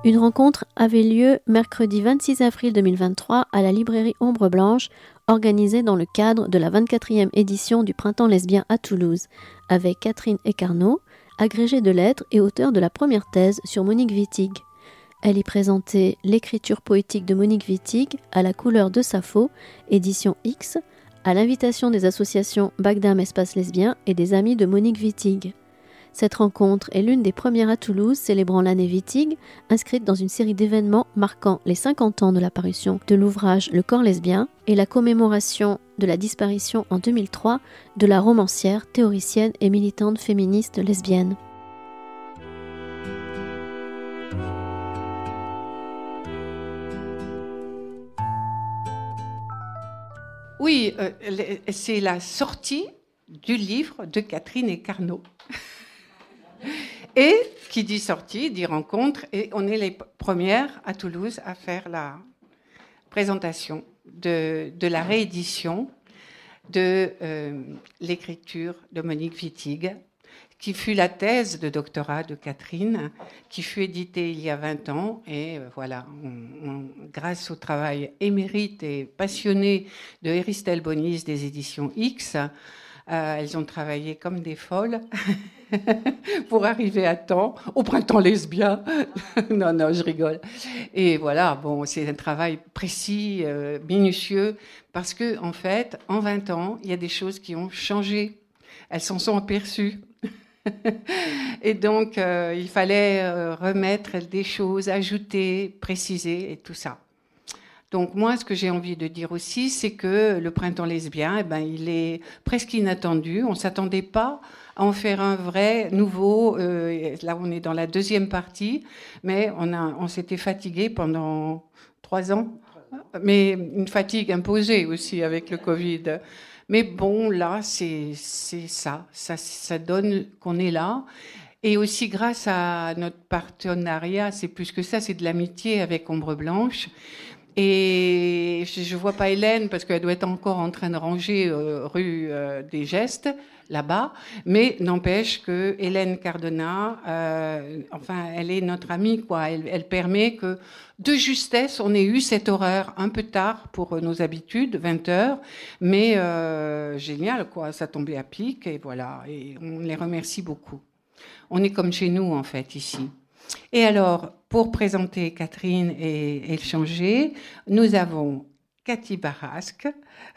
Une rencontre avait lieu mercredi 26 avril 2023 à la librairie Ombre Blanche, organisée dans le cadre de la 24e édition du Printemps lesbien à Toulouse, avec Catherine Ecarno, agrégée de lettres et auteure de la première thèse sur Monique Wittig. Elle y présentait l'écriture poétique de Monique Wittig à la couleur de Sappho, édition X, à l'invitation des associations Bagdam Espace Lesbien et des amis de Monique Wittig. Cette rencontre est l'une des premières à Toulouse célébrant l'année Wittig, inscrite dans une série d'événements marquant les 50 ans de la parution de l'ouvrage Le corps lesbien et la commémoration de la disparition en 2003 de la romancière, théoricienne et militante féministe lesbienne. Oui, c'est la sortie du livre de Catherine Ecarno. Et qui dit sortie, dit rencontre, et on est les premières à Toulouse à faire la présentation de la réédition de l'écriture de Monique Wittig, qui fut la thèse de doctorat de Catherine, qui fut éditée il y a 20 ans. Et voilà, grâce au travail émérite et passionné de Eristel Bonis des éditions X, elles ont travaillé comme des folles pour arriver à temps au printemps lesbien. Non, je rigole. Et voilà, bon, c'est un travail précis, minutieux, parce que en fait, en 20 ans, il y a des choses qui ont changé. Elles s'en sont aperçues. Et donc, il fallait remettre des choses, ajouter, préciser et tout ça. Donc moi, ce que j'ai envie de dire aussi, c'est que le printemps lesbien, il est presque inattendu. On ne s'attendait pas à en faire un vrai, nouveau. Là, on est dans la deuxième partie, mais on s'était fatigué pendant 3 ans. Mais une fatigue imposée aussi avec le Covid. Mais bon, là, c'est ça. Ça donne qu'on est là. Et aussi grâce à notre partenariat, c'est plus que ça, c'est de l'amitié avec Ombre Blanche. Et je ne vois pas Hélène parce qu'elle doit être encore en train de ranger rue des Gestes, là-bas. Mais n'empêche que Hélène Cardona, elle est notre amie, quoi. Elle permet que, de justesse, on ait eu cette horaire un peu tard pour nos habitudes, 20h. Mais génial, quoi. Ça tombait à pic et voilà. Et on les remercie beaucoup. On est comme chez nous, en fait, ici. Et alors, pour présenter Catherine et échanger, nous avons Cathy Barasque,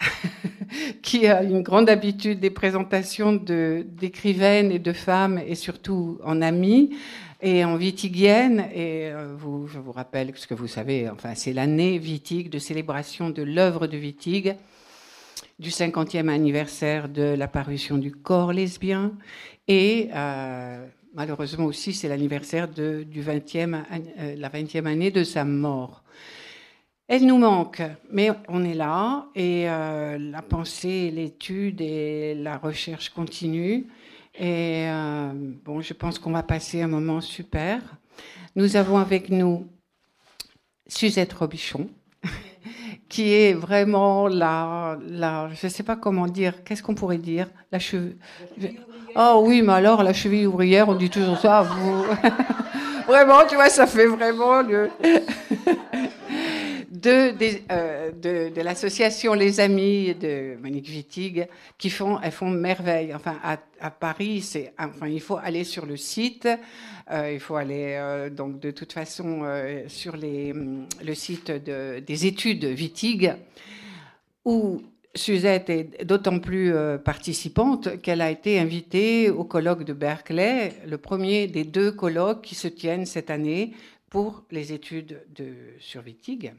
qui a une grande habitude des présentations d'écrivaines et de femmes, et surtout en amies, et en wittigienne. Et je vous rappelle ce que vous savez, enfin, c'est l'année Wittig, de célébration de l'œuvre de Wittig, du 50e anniversaire de la parution du corps lesbien, et malheureusement aussi, c'est l'anniversaire de la 20e année de sa mort. Elle nous manque, mais on est là, et la pensée, l'étude et la recherche continuent. Et bon, je pense qu'on va passer un moment super. Nous avons avec nous Suzette Robichon, qui est vraiment je ne sais pas comment dire, qu'est-ce qu'on pourrait dire, la cheville. Oh oui, mais alors, la cheville ouvrière, on dit toujours ça. Vraiment, tu vois, ça fait vraiment de l'association Les Amis de Monique Wittig, elles font merveille. Enfin, à Paris, il faut aller sur le site. Il faut aller, donc, de toute façon, sur le site des études Wittig, où Suzette est d'autant plus participante qu'elle a été invitée au colloque de Berkeley, le premier des 2 colloques qui se tiennent cette année pour les études sur Wittig.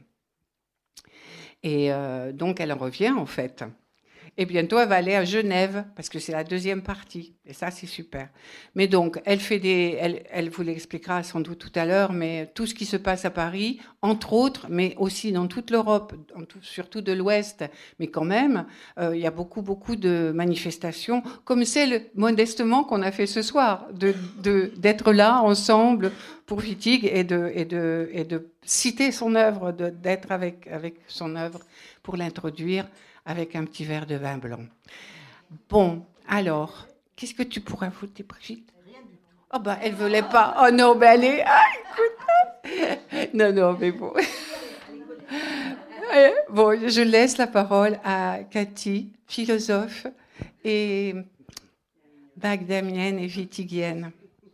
Et donc, elle en revient, en fait. Et bientôt, elle va aller à Genève, parce que c'est la 2e partie. Et ça, c'est super. Mais donc, elle vous l'expliquera sans doute tout à l'heure, mais tout ce qui se passe à Paris, entre autres, mais aussi dans toute l'Europe, surtout de l'Ouest, mais quand même, il y a beaucoup, beaucoup de manifestations, comme celle, modestement, qu'on a fait ce soir, d'être là, ensemble, pour Wittig, et de citer son œuvre, d'être avec son œuvre, pour l'introduire, avec un petit verre de vin blanc. Bon, alors, qu'est-ce que tu pourrais ajouter, Brigitte ? Rien du tout. Oh, ben, elle voulait pas. Oh non, mais allez, écoute. Non, mais bon. Bon, je laisse la parole à Cathy, philosophe et bagdamienne et vitigienne.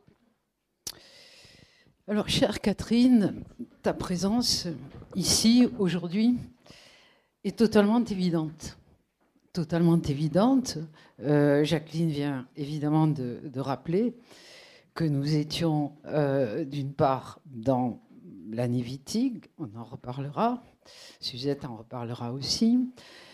Alors, chère Catherine, ta présence ici, aujourd'hui, est totalement évidente. Totalement évidente. Jacqueline vient évidemment de rappeler que nous étions, d'une part, dans l'année Wittig, on en reparlera, Suzette en reparlera aussi.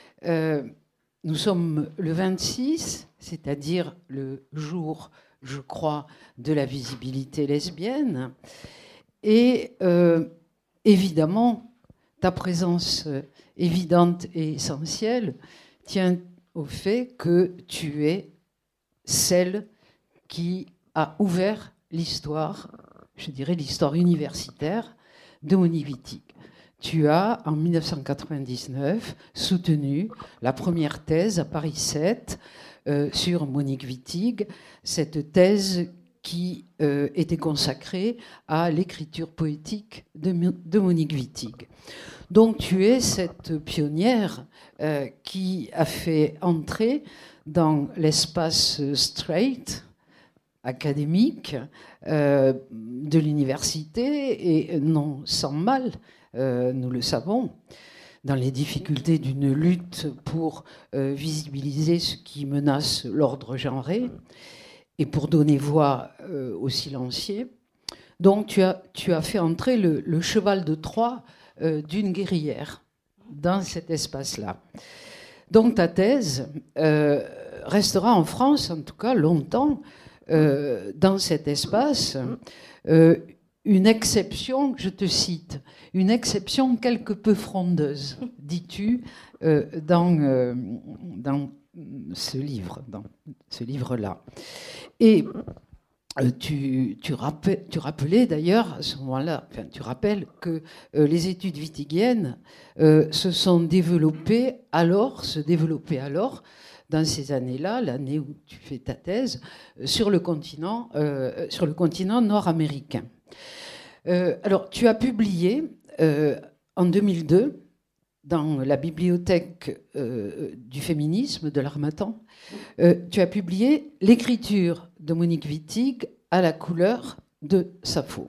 Nous sommes le 26, c'est-à-dire le jour, je crois, de la visibilité lesbienne. Et évidemment, ta présence évidente et essentielle tient au fait que tu es celle qui a ouvert l'histoire, je dirais l'histoire universitaire de Monique Wittig. Tu as, en 1999, soutenu la première thèse à Paris 7 sur Monique Wittig, cette thèse qui était consacrée à l'écriture poétique de Monique Wittig. Donc tu es cette pionnière qui a fait entrer dans l'espace straight, académique, de l'université, et non sans mal, nous le savons, dans les difficultés d'une lutte pour visibiliser ce qui menace l'ordre genré et pour donner voix aux silencieux. Donc tu as fait entrer le cheval de Troie d'une guerrière dans cet espace-là. Donc ta thèse restera en France, en tout cas longtemps, dans cet espace, une exception, je te cite, une exception quelque peu frondeuse, dis-tu, dans ce livre-là. Et tu rappelais d'ailleurs à ce moment-là, enfin, tu rappelles que les études wittigiennes se développaient alors, dans ces années-là, l'année où tu fais ta thèse, sur le continent nord-américain. Alors, tu as publié en 2002 dans la bibliothèque du féminisme de l'Harmattan, tu as publié l'écriture de Monique Wittig à la couleur de Sappho,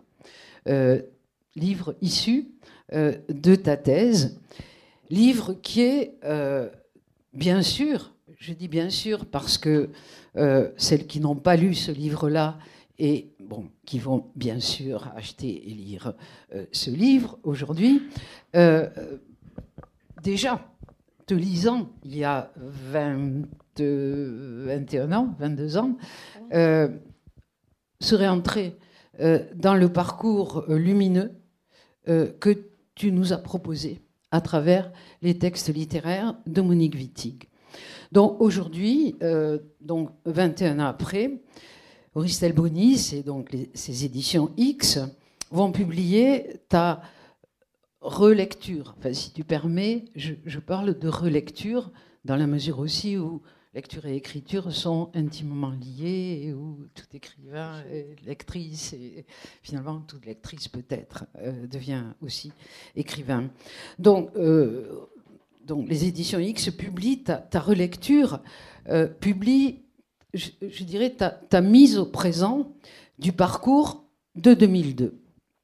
livre issu de ta thèse, livre qui est bien sûr, je dis bien sûr parce que celles qui n'ont pas lu ce livre-là et bon, qui vont bien sûr acheter et lire ce livre aujourd'hui, déjà, te lisant il y a 21 ans, 22 ans, serait entré dans le parcours lumineux que tu nous as proposé à travers les textes littéraires de Monique Wittig. Donc aujourd'hui, donc 21 ans après, Auristelle Bonis et donc ces éditions X vont publier ta relecture. Enfin, si tu permets, je parle de relecture dans la mesure aussi où lecture et écriture sont intimement liées et où tout écrivain, et lectrice, et finalement toute lectrice peut-être devient aussi écrivain. Donc les éditions X publient ta relecture, publient, je dirais, ta mise au présent du parcours de 2002.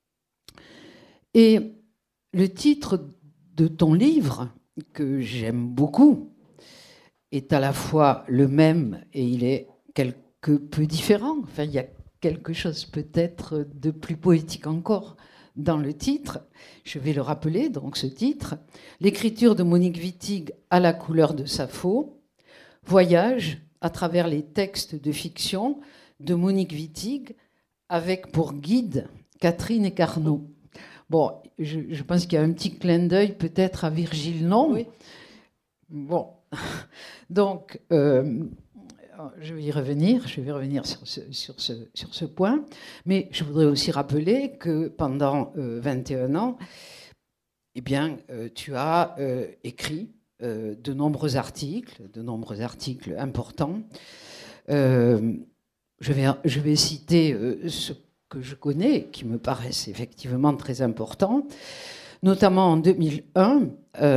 Et le titre de ton livre, que j'aime beaucoup, est à la fois le même et il est quelque peu différent. Enfin, il y a quelque chose peut-être de plus poétique encore dans le titre. Je vais le rappeler, donc ce titre. L'écriture de Monique Wittig à la couleur de Sappho. Voyage à travers les textes de fiction de Monique Wittig avec pour guide Catherine Ecarno. Bon, je pense qu'il y a un petit clin d'œil peut-être à Virgile Non. Oui. Bon, donc je vais y revenir. Je vais revenir sur ce point. Mais je voudrais aussi rappeler que pendant 21 ans, eh bien, tu as écrit de nombreux articles importants, je vais citer ce que je connais, qui me paraissent effectivement très importants. Notamment en 2001,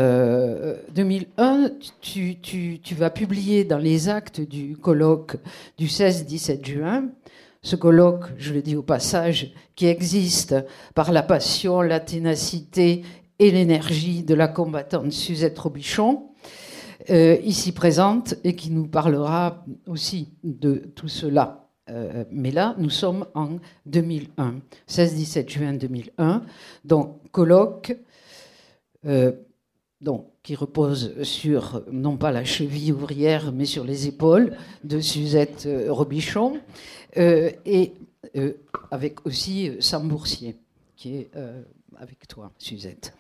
tu vas publier dans les actes du colloque du 16-17 juin, ce colloque, je le dis au passage, qui existe par la passion, la ténacité et l'énergie de la combattante Suzette Robichon, ici présente, et qui nous parlera aussi de tout cela. Mais là, nous sommes en 2001, 16-17 juin 2001, donc colloque qui repose sur, non pas la cheville ouvrière, mais sur les épaules de Suzette Robichon, et avec aussi Sam Boursier, qui est avec toi, Suzette.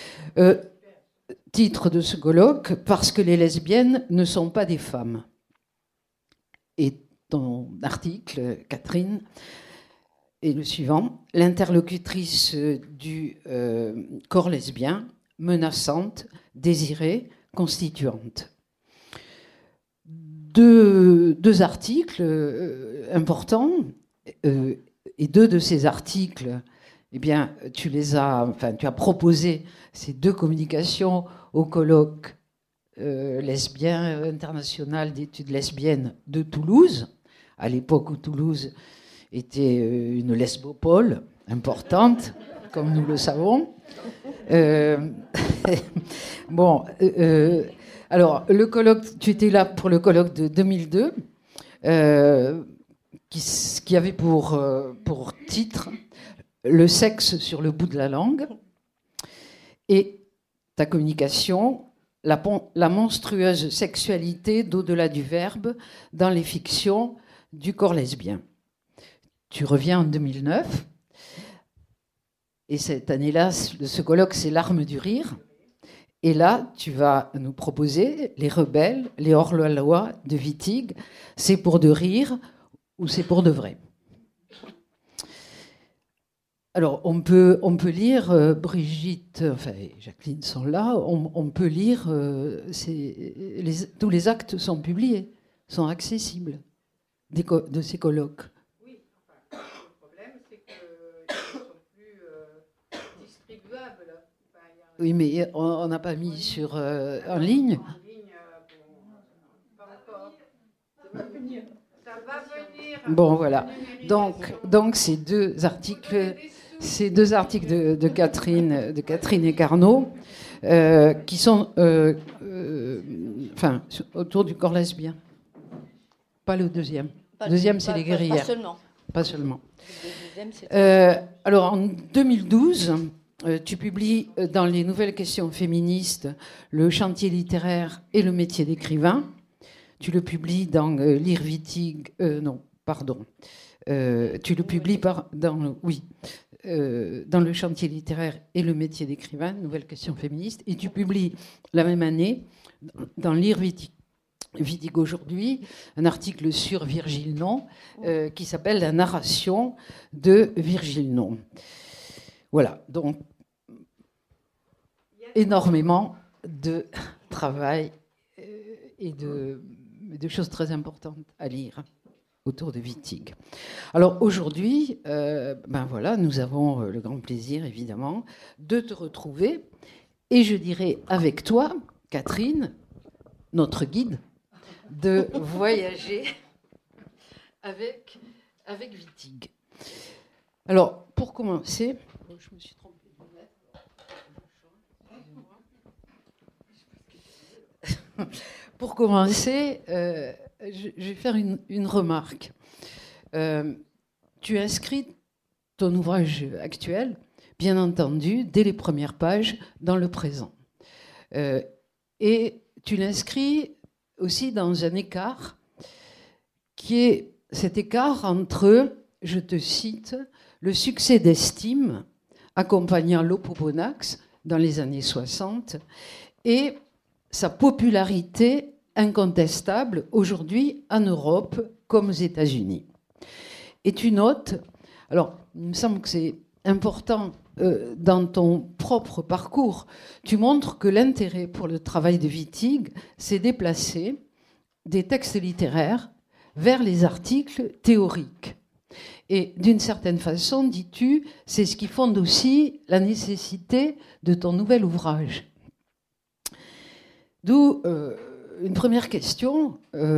Titre de ce colloque, parce que les lesbiennes ne sont pas des femmes. Et ton article, Catherine, est le suivant. L'interlocutrice du corps lesbien, menaçante, désirée, constituante. Deux articles importants, et deux de ces articles, eh bien, tu as proposé ces deux communications au colloque lesbien international d'études lesbiennes de Toulouse, à l'époque où Toulouse était une lesbopole importante, comme nous le savons. Alors, le colloque, tu étais là pour le colloque de 2002, qui avait pour titre « Le sexe sur le bout de la langue », et ta communication, la monstrueuse sexualité d'au-delà du verbe dans les fictions du corps lesbien. Tu reviens en 2009, et cette année-là, ce colloque, c'est l'Arme du rire. Et là, tu vas nous proposer les rebelles, les hors-la-loi de Wittig. C'est pour de rire ou c'est pour de vrai? Alors, on peut lire, Brigitte, enfin, Jacqueline sont là, on peut lire, tous les actes sont publiés, sont accessibles de ces colloques. Oui, enfin, le problème, c'est qu'ils ne sont plus distribuables. Enfin, oui, mais on n'a pas mis sur, en ligne. En ligne, pas encore. Ça va venir. Ça va venir. Bon, voilà. Donc ces deux articles de Catherine et Carnot, qui sont autour du corps lesbien. Pas le deuxième. Le deuxième, c'est les guerrières. Pas seulement. Alors, en 2012, tu publies dans les Nouvelles questions féministes le chantier littéraire et le métier d'écrivain. Tu le publies dans Lire Wittig. Tu le publies dans le chantier littéraire et le métier d'écrivain, Nouvelles questions féministes. Et tu publies la même année dans Lire Wittig aujourd'hui, un article sur Virgile Non qui s'appelle La narration de Virgile Non. Voilà, donc énormément de travail et de choses très importantes à lire autour de Wittig. Alors aujourd'hui, nous avons le grand plaisir, évidemment, de te retrouver, et je dirais avec toi, Catherine, notre guide, de voyager avec Wittig. Alors, pour commencer, je me suis trompée de lettre. Pour commencer, je vais faire une remarque. Tu inscris ton ouvrage actuel, bien entendu, dès les premières pages, dans le présent. Et tu l'inscris aussi dans un écart qui est cet écart entre, je te cite, le succès d'estime accompagnant l'Opoponax dans les années 60 et sa popularité incontestable aujourd'hui en Europe comme aux États-Unis. Et tu notes, alors il me semble que c'est important dans ton propre parcours, tu montres que l'intérêt pour le travail de Wittig s'est déplacé des textes littéraires vers les articles théoriques. Et d'une certaine façon, dis-tu, c'est ce qui fonde aussi la nécessité de ton nouvel ouvrage. D'où une première question.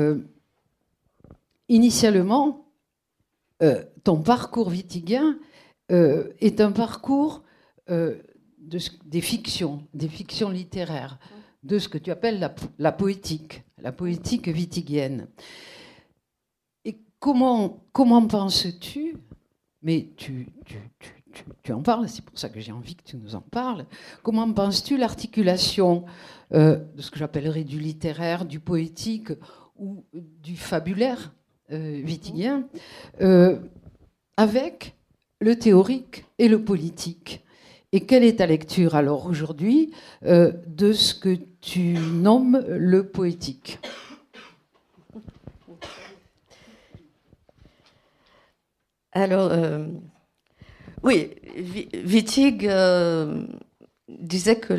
Initialement, ton parcours witigien est un parcours des fictions littéraires, de ce que tu appelles la poétique witigienne. Et comment penses-tu, mais tu en parles, c'est pour ça que j'ai envie que tu nous en parles, comment penses-tu l'articulation de ce que j'appellerais du littéraire, du poétique ou du fabulaire witigien avec le théorique et le politique? Et quelle est ta lecture alors aujourd'hui de ce que tu nommes le poétique? Alors, oui, Wittig disait que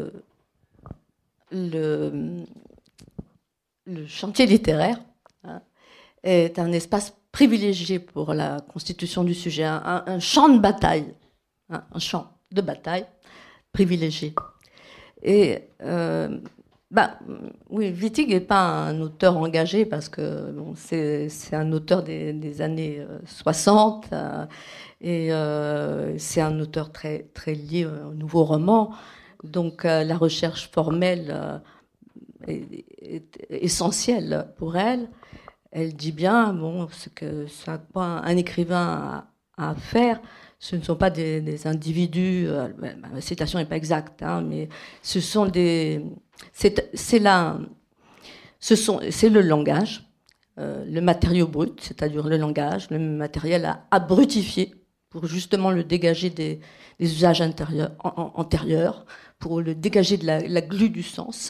le chantier littéraire est un espace privilégié pour la constitution du sujet, un champ de bataille, un champ de bataille privilégié. Et oui, Wittig n'est pas un auteur engagé parce que bon, c'est un auteur des années 60 et c'est un auteur très, très lié au nouveau roman. Donc la recherche formelle est essentielle pour elle. Elle dit bien, bon, ce quoi un écrivain a à faire, ce ne sont pas des individus, ma citation n'est pas exacte, hein, mais ce sont c'est le langage, le matériau brut, c'est-à-dire le langage, le matériel à brutifier pour justement le dégager des usages antérieurs, pour le dégager de la glu du sens.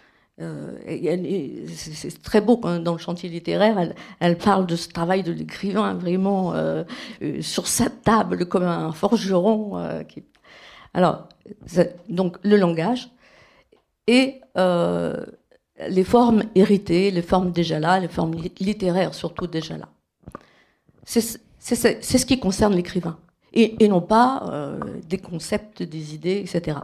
C'est très beau quand, dans le chantier littéraire, elle parle de ce travail de l'écrivain vraiment sur sa table comme un forgeron. Alors, donc le langage et les formes héritées, les formes déjà là, les formes littéraires surtout déjà là. C'est ce qui concerne l'écrivain et non pas des concepts, des idées, etc.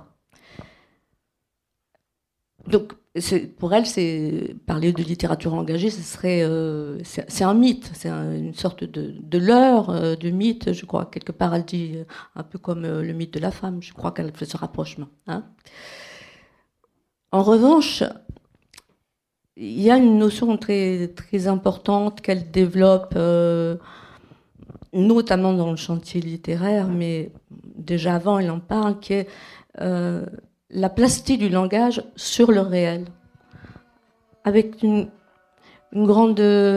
Donc, pour elle, parler de littérature engagée, c'est un mythe, c'est une sorte de leurre, de mythe, je crois. Quelque part, elle dit un peu comme le mythe de la femme, je crois qu'elle fait ce rapprochement. Hein. En revanche, il y a une notion très, très importante qu'elle développe, notamment dans le chantier littéraire, mais déjà avant, elle en parle, qui est la plasticité du langage sur le réel, avec une grande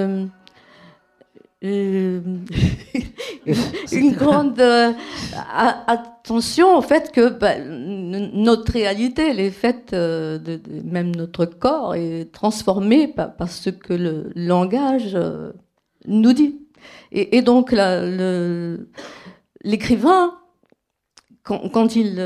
attention au fait que notre réalité, elle est faite, même notre corps est transformé par ce que le langage nous dit. Et donc l'écrivain, quand il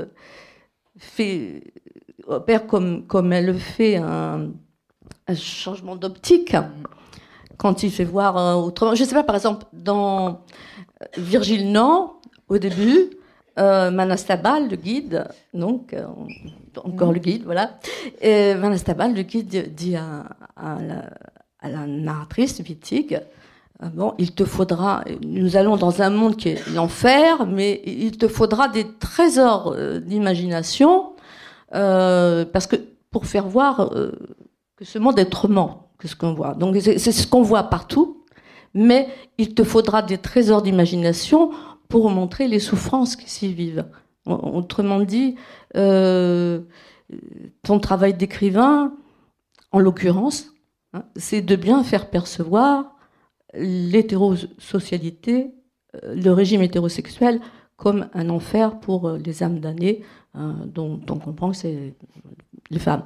opère comme elle le fait un changement d'optique, quand il fait voir autrement. Je ne sais pas, par exemple, dans Virgile Nant, au début, Manastabal, le guide, donc encore le guide, voilà. Et Manastabal, le guide, dit à la narratrice Wittig, bon, il te faudra, nous allons dans un monde qui est l'enfer, mais il te faudra des trésors d'imagination, parce que pour faire voir que ce monde est autrement que ce qu'on voit. Donc c'est ce qu'on voit partout, mais il te faudra des trésors d'imagination pour montrer les souffrances qui s'y vivent. Autrement dit, ton travail d'écrivain, en l'occurrence, hein, c'est de bien faire percevoir l'hétérosocialité, le régime hétérosexuel, comme un enfer pour les âmes damnées, dont on comprend que c'est les femmes.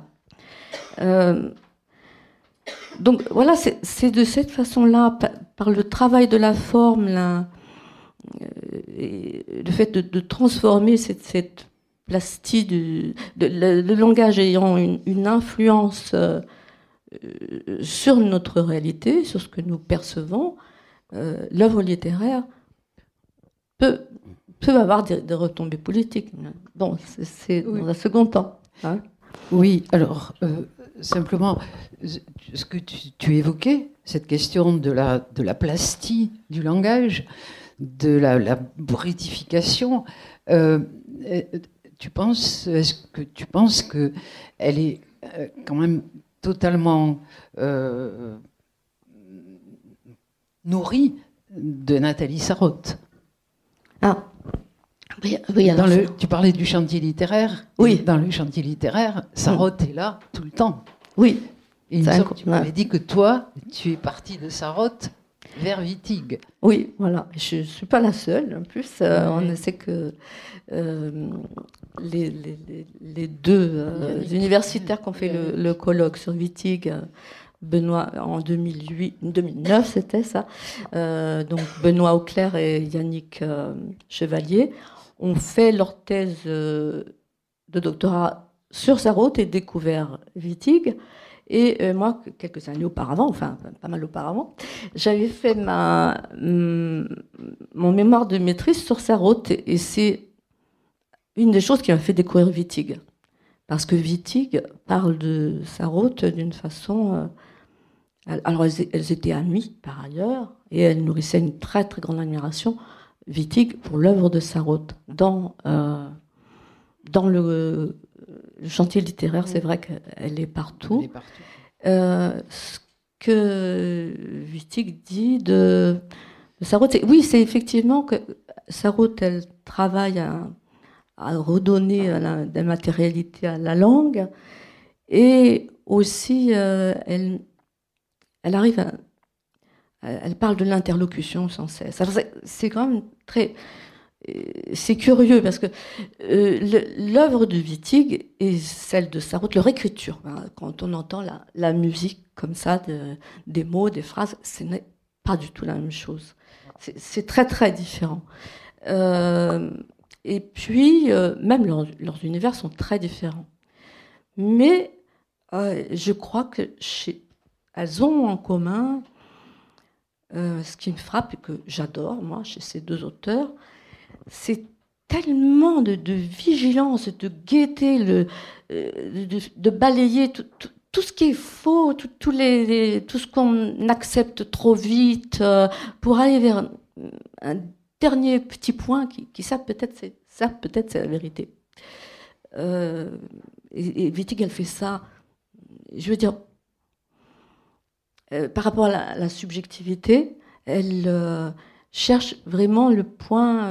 Donc voilà, c'est de cette façon-là, par le travail de la forme, le fait de transformer cette plastie, le langage ayant une influence sur notre réalité, sur ce que nous percevons, l'œuvre littéraire peut avoir des retombées politiques. Bon, c'est dans un second temps. Hein. Oui, alors, simplement, ce que tu évoquais, cette question de la plastie du langage, de la brutification, est-ce que tu penses qu'elle est quand même totalement nourrie de Nathalie Sarraute? Ah, oui, alors tu parlais du chantier littéraire. Oui. Dans le chantier littéraire, Sarraute est là tout le temps. Oui. Et tu m'avais dit que toi, tu es partie de Sarraute vers Wittig. Oui, voilà. Je ne suis pas la seule. En plus, on sait que les deux universitaires qui ont fait le colloque sur Wittig, Benoît, en 2009, c'était ça. Donc Benoît Auclair et Yannick Chevalier ont fait leur thèse de doctorat sur Sarraute et découvert Wittig. Et moi, quelques années auparavant, enfin pas mal auparavant, j'avais fait mon mémoire de maîtrise sur Sarraute. Et c'est une des choses qui m'a fait découvrir Wittig. Parce que Wittig parle de Sarraute d'une façon... alors elles étaient amies par ailleurs, et elles nourrissaient une très très grande admiration, Wittig, pour l'œuvre de Sarraute. Dans le chantier littéraire, c'est vrai qu'elle est partout. Ce que Wittig dit de Sarraute, oui, c'est effectivement que Sarraute, elle travaille à redonner de la matérialité à la langue, et aussi elle arrive elle parle de l'interlocution sans cesse. Alors c'est quand même très... C'est curieux parce que l'œuvre de Wittig et celle de Sarraute, leur écriture, hein, quand on entend la musique comme ça, des mots, des phrases, ce n'est pas du tout la même chose. C'est très très différent. Et puis, même leurs univers sont très différents. Mais je crois qu'elles ont en commun ce qui me frappe et que j'adore, moi, chez ces deux auteurs, c'est tellement de vigilance, de gaieté, de balayer tout ce qui est faux, tout ce qu'on accepte trop vite, pour aller vers un dernier petit point qui ça peut-être c'est la vérité. Et Wittig, elle fait ça, je veux dire, par rapport à la subjectivité, elle cherche vraiment le point,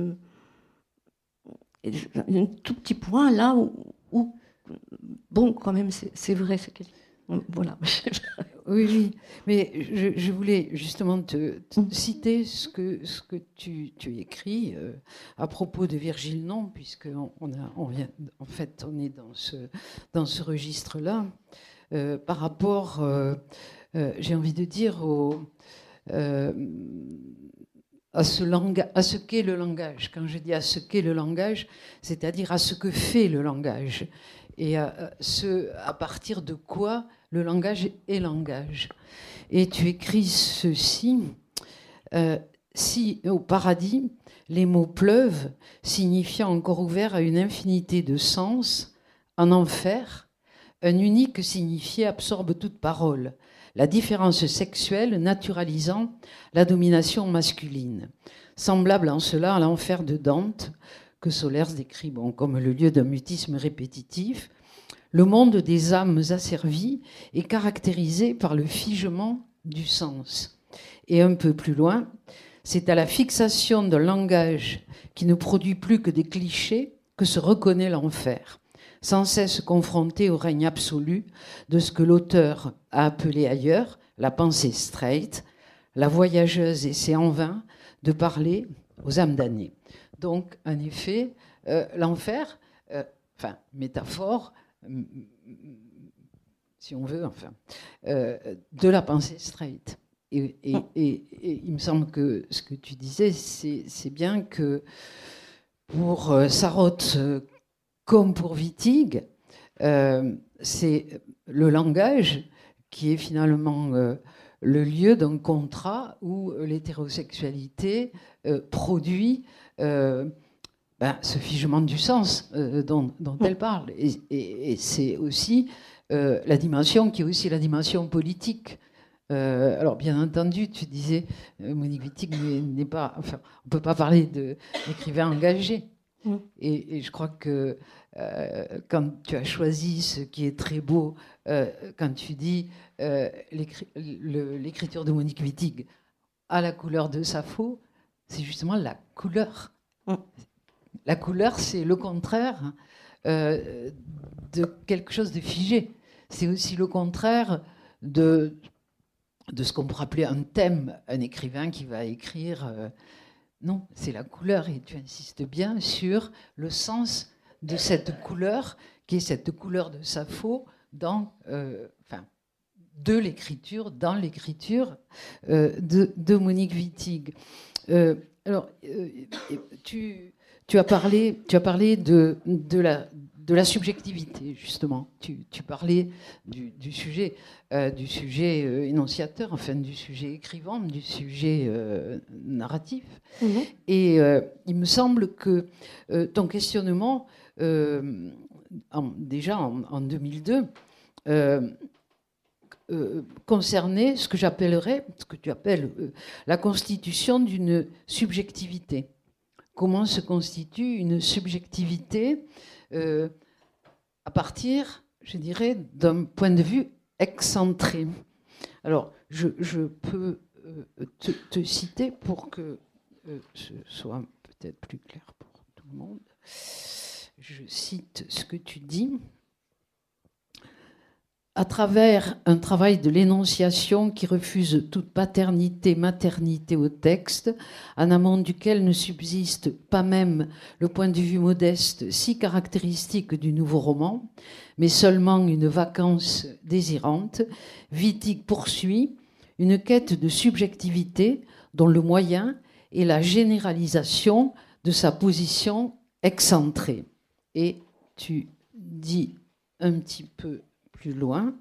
un tout petit point là où bon, quand même, c'est vrai. Voilà. Oui, mais je voulais justement te citer ce que tu écris à propos de Virgile Non, puisque on est dans ce registre-là, par rapport, j'ai envie de dire, à ce qu'est le langage. Quand je dis à ce qu'est le langage, c'est-à-dire à ce que fait le langage. Et à partir de quoi le langage est langage. Et tu écris ceci, si au paradis, les mots pleuvent, signifiant encore ouvert à une infinité de sens, en enfer, un unique signifié absorbe toute parole, la différence sexuelle naturalisant la domination masculine. Semblable en cela à l'enfer de Dante, que Solers décrit comme le lieu d'un mutisme répétitif, le monde des âmes asservies est caractérisé par le figement du sens. Et un peu plus loin, c'est à la fixation d'un langage qui ne produit plus que des clichés que se reconnaît l'enfer, sans cesse confronté au règne absolu de ce que l'auteur a appelé ailleurs la pensée straight, la voyageuse essaie en vain de parler aux âmes damnées. Donc, en effet, l'enfer, métaphore, si on veut, de la pensée straight. Et il me semble que ce que tu disais, c'est bien que pour Sarraute, comme pour Wittig, c'est le langage qui est finalement le lieu d'un contrat où l'hétérosexualité produit ce figement du sens dont elle parle. Et c'est aussi la dimension qui est aussi la dimension politique. Alors, bien entendu, tu disais, Monique Wittig n'est pas... Enfin, on ne peut pas parler d'écrivain engagé. Et je crois que quand tu as choisi ce qui est très beau, quand tu dis l'écriture de Monique Wittig à la couleur de Sappho, c'est justement la couleur. La couleur, c'est le contraire de quelque chose de figé. C'est aussi le contraire de ce qu'on pourrait appeler un thème, un écrivain qui va écrire. Non, c'est la couleur, et tu insistes bien sur le sens de cette couleur, qui est cette couleur de Sappho dans, de l'écriture, dans l'écriture de Monique Wittig. Alors, tu as parlé de la subjectivité, justement. Tu parlais du sujet énonciateur, enfin du sujet écrivant, du sujet narratif. Et il me semble que ton questionnement, déjà en 2002, concernait ce que tu appelles la constitution d'une subjectivité. Comment se constitue une subjectivité à partir, je dirais, d'un point de vue excentré. Alors, je peux te citer pour que ce soit peut-être plus clair pour tout le monde. Je cite ce que tu dis. À travers un travail de l'énonciation qui refuse toute paternité, maternité au texte, en amont duquel ne subsiste pas même le point de vue modeste si caractéristique du nouveau roman, mais seulement une vacance désirante, Wittig poursuit une quête de subjectivité dont le moyen est la généralisation de sa position excentrée. Et tu dis un petit peu plus loin.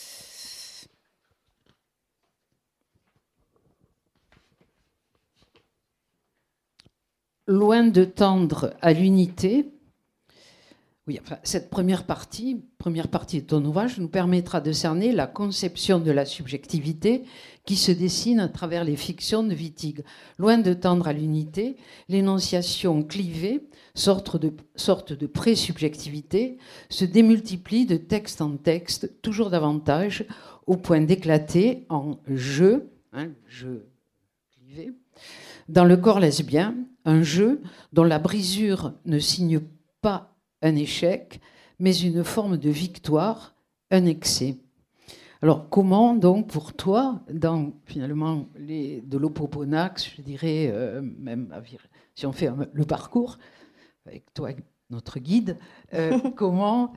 Loin de tendre à l'unité, oui, enfin, cette première partie de ton ouvrage nous permettra de cerner la conception de la subjectivité qui se dessine à travers les fictions de Wittig. Loin de tendre à l'unité, l'énonciation clivée, sorte de pré-subjectivité, se démultiplie de texte en texte, toujours davantage, au point d'éclater en jeu, jeu clivé, dans le corps lesbien, un jeu dont la brisure ne signe pas un échec, mais une forme de victoire, un excès. Alors, comment donc pour toi, dans finalement de l'Opoponax, je dirais, même si on fait le parcours, avec toi, notre guide, comment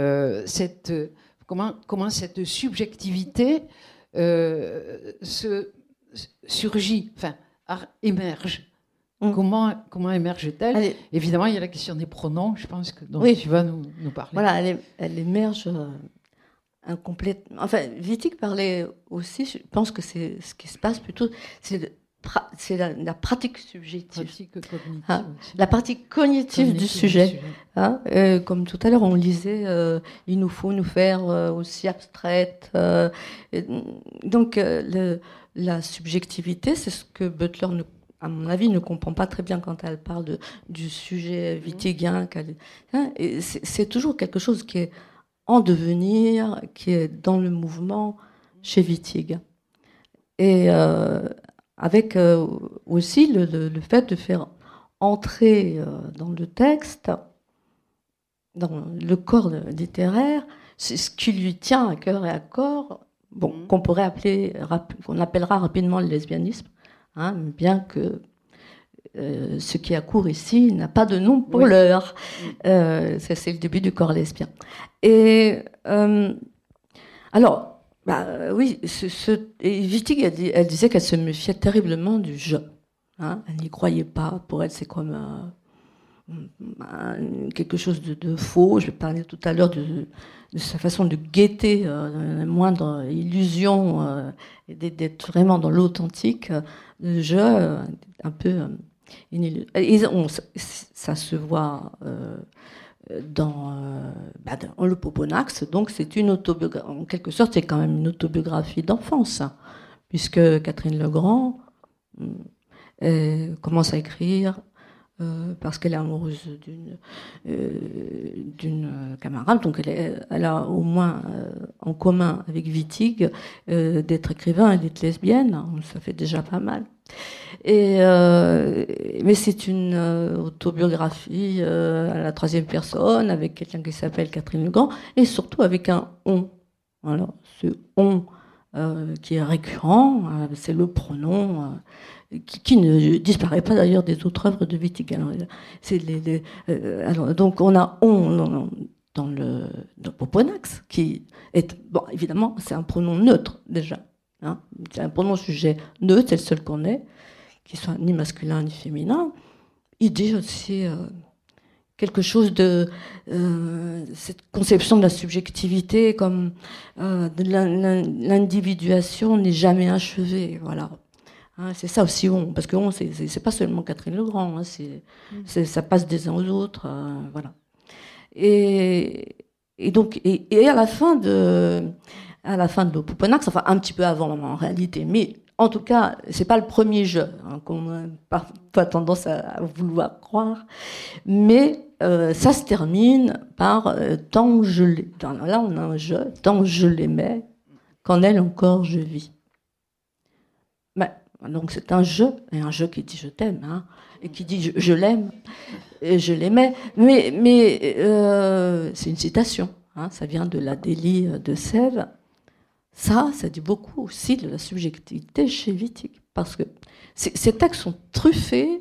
cette subjectivité surgit, enfin, émerge? Comment émerge-t-elle? Évidemment, il y a la question des pronoms, je pense, dont tu vas nous parler. Voilà, elle émerge incomplètement. Enfin, Wittig parlait aussi, je pense que c'est ce qui se passe plutôt, c'est la pratique subjective. La pratique cognitive du sujet. Comme tout à l'heure, on lisait, il nous faut nous faire aussi abstraite. Donc, la subjectivité, c'est ce que Butler à mon avis, ne comprend pas très bien quand elle parle du sujet wittigien. C'est toujours quelque chose qui est en devenir, qui est dans le mouvement chez Wittig. Et avec aussi le fait de faire entrer dans le texte, dans le corps littéraire, c'est ce qui lui tient à cœur et à corps, qu'on pourrait appeler, qu'on appellera rapidement le lesbianisme. Bien que ce qui a cours ici n'a pas de nom pour l'heure. C'est le début du corps lesbien. Et alors, oui, et Wittig, elle disait qu'elle se méfiait terriblement du je. Elle n'y croyait pas. Pour elle, c'est comme quelque chose de faux. Je parlais tout à l'heure de sa façon de guetter la moindre illusion et d'être vraiment dans l'authentique. Le jeu, un peu... ça se voit dans le Poponax. Donc c'est une autobiographie. En quelque sorte, c'est quand même une autobiographie d'enfance, hein, puisque Catherine Legrand commence à écrire parce qu'elle est amoureuse d'une camarade, donc elle a au moins en commun avec Wittig d'être écrivain et d'être lesbienne, ça fait déjà pas mal. Mais c'est une autobiographie à la troisième personne, avec quelqu'un qui s'appelle Catherine Legrand, et surtout avec un on. Voilà, ce on qui est récurrent, c'est le pronom qui ne disparaît pas d'ailleurs des autres œuvres de Wittig. Alors, donc on a on dans le Poponax, qui est, bon, évidemment, c'est un pronom neutre déjà. Hein, c'est un pronom sujet neutre, c'est le seul qu'on ait, qui soit ni masculin ni féminin. Il dit aussi quelque chose de cette conception de la subjectivité comme de l'individuation n'est jamais achevée. Voilà. Hein, c'est ça aussi on, parce que on c'est pas seulement Catherine Legrand, hein, ça passe des uns aux autres, voilà. Et donc à la fin de l'Opoponax, enfin un petit peu avant en réalité, mais en tout cas c'est pas le premier jeu, hein, qu'on a pas tendance à vouloir croire, mais ça se termine par tant que je l'ai. Là on a un jeu, tant que je l'aimais, qu'en elle encore je vis. Donc c'est un jeu, et un jeu qui dit je t'aime, hein, et qui dit je l'aime, et je l'aimais, mais c'est une citation, hein, ça vient de l'Adélie de Sèvres. Ça dit beaucoup aussi de la subjectivité chez Wittig, parce que ces textes sont truffés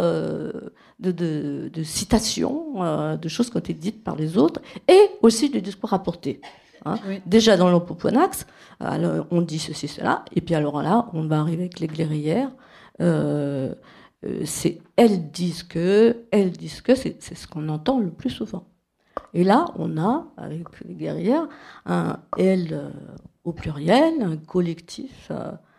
de citations, de choses qui ont été dites par les autres, et aussi de discours rapportés. Hein. Oui. Déjà dans l'Opoponax, on dit ceci, cela, et puis alors là, on va arriver avec les Glérières. C'est elles disent que, c'est ce qu'on entend le plus souvent. Et là, on a, avec les Glérières, un elles au pluriel, un collectif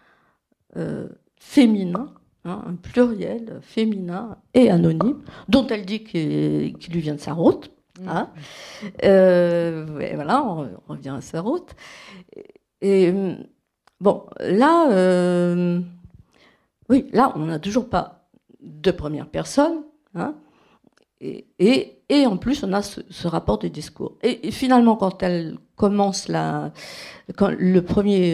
féminin, hein, un pluriel féminin et anonyme, dont elle dit qu'il lui vient de Sarraute. Hein, voilà, on revient à Sarraute. Et bon, là, oui, là, on n'a toujours pas de première personne, hein, et en plus, on a ce rapport de discours. Et finalement, quand elle commence quand le premier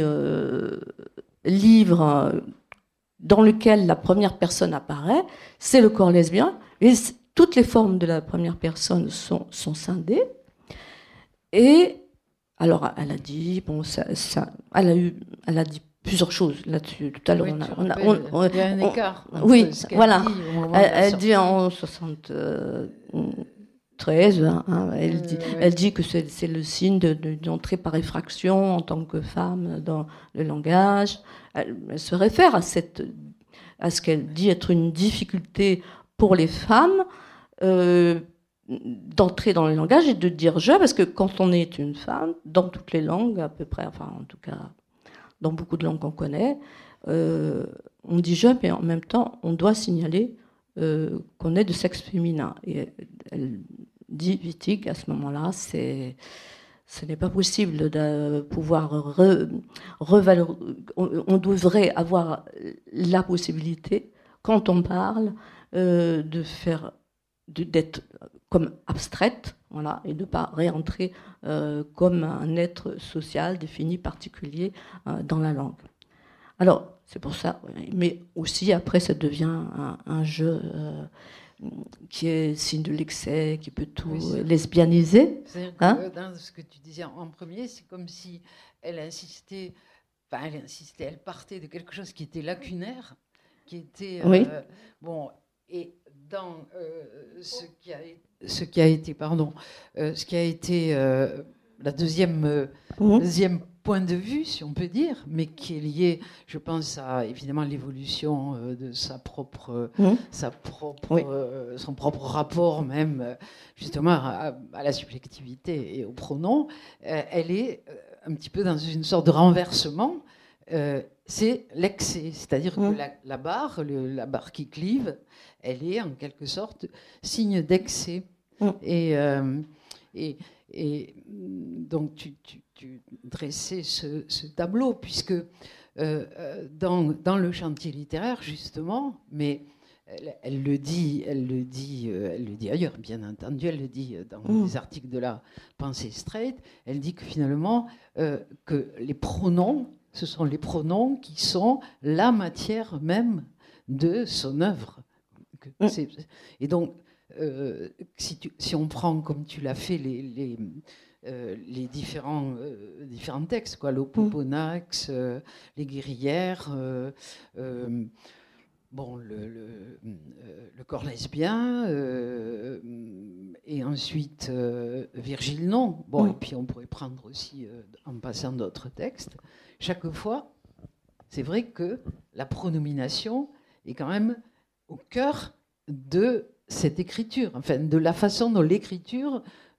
livre dans lequel la première personne apparaît, c'est le corps lesbien, et toutes les formes de la première personne sont scindées. Et alors, elle a dit, bon, elle a dit plusieurs choses là-dessus. Tout à l'heure, oui, il y a un écart. Oui, voilà. Elle dit en 73, hein, elle dit que c'est le signe d'entrer par effraction en tant que femme dans le langage. Elle se réfère à ce qu'elle dit être une difficulté pour les femmes d'entrer dans le langage et de dire je, parce que quand on est une femme, dans toutes les langues à peu près, enfin en tout cas dans beaucoup de langues qu'on connaît, on dit je, mais en même temps on doit signaler qu'on est de sexe féminin. Et elle dit, Wittig, à ce moment-là, ce n'est pas possible de pouvoir on devrait avoir la possibilité, quand on parle, d'être comme abstraite, voilà, et de ne pas réentrer comme un être social défini, particulier dans la langue. Alors, c'est pour ça, mais aussi après ça devient un jeu qui est signe de l'excès, qui peut tout lesbianiser. C'est-à-dire que dans ce que tu disais en premier, c'est comme si elle insistait, elle partait de quelque chose qui était lacunaire, qui était bon, et dans ce qui a été la deuxième point de vue, si on peut dire, mais qui est lié, je pense, à évidemment l'évolution de son propre rapport même, justement, à la subjectivité et au pronom. Elle est un petit peu dans une sorte de renversement. C'est l'excès, c'est-à-dire que la barre qui clive, elle est en quelque sorte signe d'excès. Et donc tu dressais ce tableau, puisque dans le chantier littéraire, justement, mais elle le dit ailleurs, bien entendu, elle le dit dans des articles de la Pensée straight, elle dit que finalement, que les pronoms, ce sont les pronoms qui sont la matière même de son œuvre. Et donc, si on prend, comme tu l'as fait, les différents textes, quoi, l'Opoponax, les guerrières, bon, le corps lesbien, et ensuite Virgile non. Bon, et puis on pourrait prendre aussi, en passant d'autres textes. Chaque fois, c'est vrai que la pronomination est quand même au cœur de cette écriture, enfin de la façon dont l'écriture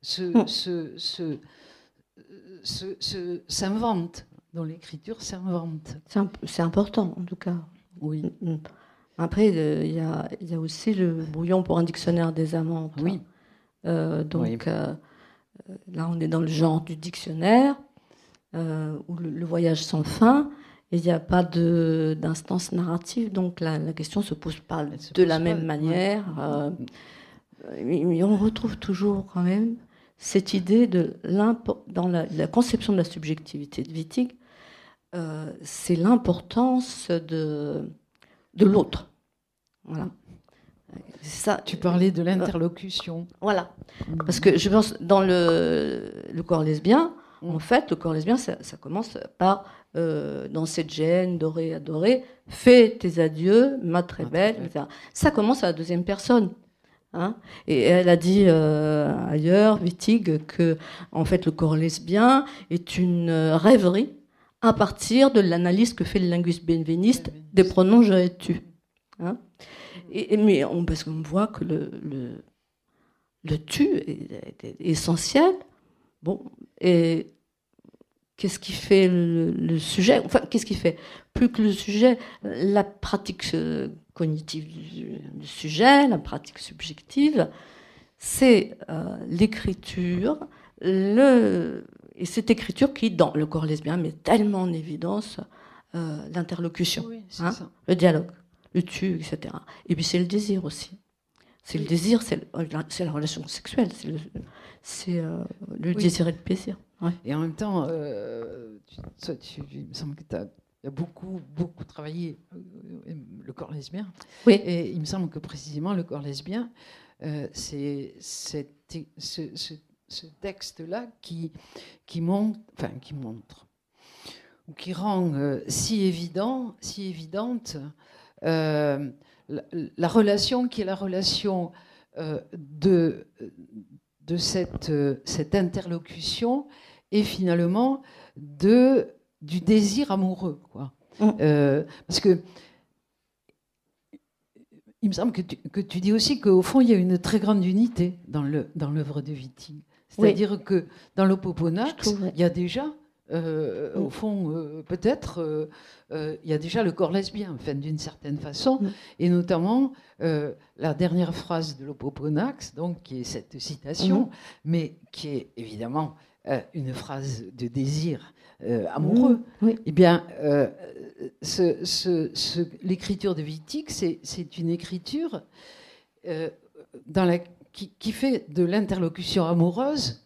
s'invente, dont l'écriture s'invente. C'est important, en tout cas. Oui. Après, il y a aussi le brouillon pour un dictionnaire des amantes. Oui. Donc, là, on est dans le genre du dictionnaire, où le voyage sans fin, et il n'y a pas d'instance narrative, donc la question ne se pose pas de la même manière. Mais on retrouve toujours quand même cette idée dans la conception de la subjectivité de Wittig, c'est l'importance de l'autre. Voilà. Ça, tu parlais de l'interlocution. Voilà. Parce que je pense, dans le corps lesbien, en fait, le corps lesbien, ça commence par dans cette gêne, dorée, adorée, fais tes adieux, ma très belle, etc. Ça commence à la deuxième personne. Hein, et elle a dit ailleurs, Wittig, que en fait, le corps lesbien est une rêverie à partir de l'analyse que fait le linguiste benveniste des pronoms je et tu. Hein, parce qu'on voit que le tu est essentiel. Bon, et qu'est-ce qui fait le sujet? Enfin, qu'est-ce qui fait? Plus que le sujet, la pratique cognitive du sujet, la pratique subjective, c'est l'écriture, et cette écriture qui, dans le corps lesbien, met tellement en évidence l'interlocution, oui, le dialogue, le tu, etc. Et puis c'est le désir aussi. C'est le désir, c'est la relation sexuelle, c'est le désir et le plaisir. Ouais. Et en même temps, il me semble que tu as beaucoup travaillé le corps lesbien. Oui. Et il me semble que précisément le corps lesbien, c'est ce texte-là qui montre, ou qui rend si évidente la relation qui est la relation de cette interlocution et finalement du désir amoureux, quoi. Parce que il me semble que tu dis aussi qu'au fond il y a une très grande unité dans l'œuvre de Wittig. C'est-à-dire que dans l'Opoponax, il y a déjà au fond, peut-être, il y a déjà le corps lesbien, enfin, d'une certaine façon, et notamment la dernière phrase de l'Opoponax, donc qui est cette citation, mais qui est évidemment une phrase de désir amoureux. Eh bien, l'écriture de Wittig, c'est une écriture qui fait de l'interlocution amoureuse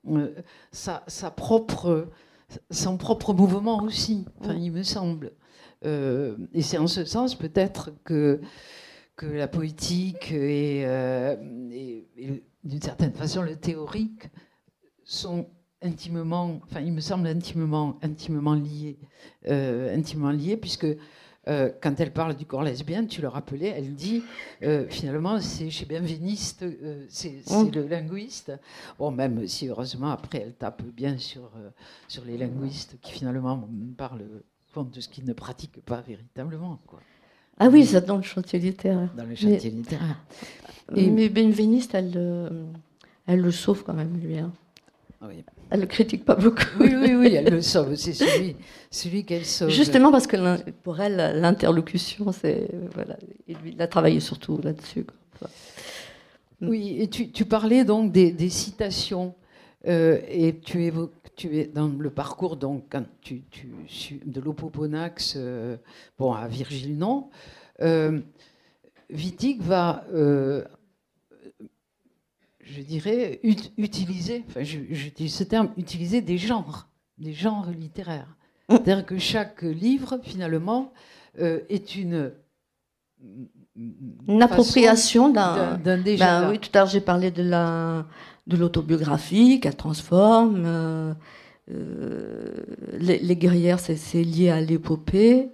son propre mouvement aussi, enfin, il me semble. Et c'est en ce sens peut-être que la poétique et d'une certaine façon le théorique sont intimement, enfin il me semble intimement liés, puisque quand elle parle du corps lesbien, tu le rappelais, elle dit finalement c'est chez Benveniste, c'est le linguiste. Bon, même si heureusement après elle tape bien sur les linguistes qui finalement parlent de ce qu'ils ne pratiquent pas véritablement, quoi. Ah oui, ça dans le chantier littéraire. Dans le chantier littéraire. Mais Benveniste, elle le sauve quand même, lui. Hein. Oui. Elle le critique pas beaucoup. Oui, elle le sauve. C'est celui qu'elle sauve. Justement parce que pour elle, l'interlocution, c'est voilà. Et lui, il a travaillé surtout là-dessus. Quoi. Oui, et tu parlais donc des citations et tu es dans le parcours donc quand de l'Opoponax à Virgile Non. Wittig va je dirais, utiliser, enfin j'utilise ce terme, utiliser des genres littéraires. C'est-à-dire que chaque livre, finalement, est une appropriation d'un déjà. Oui, tout à l'heure j'ai parlé de l'autobiographie qu'elle transforme. Les guerrières, c'est lié à l'épopée.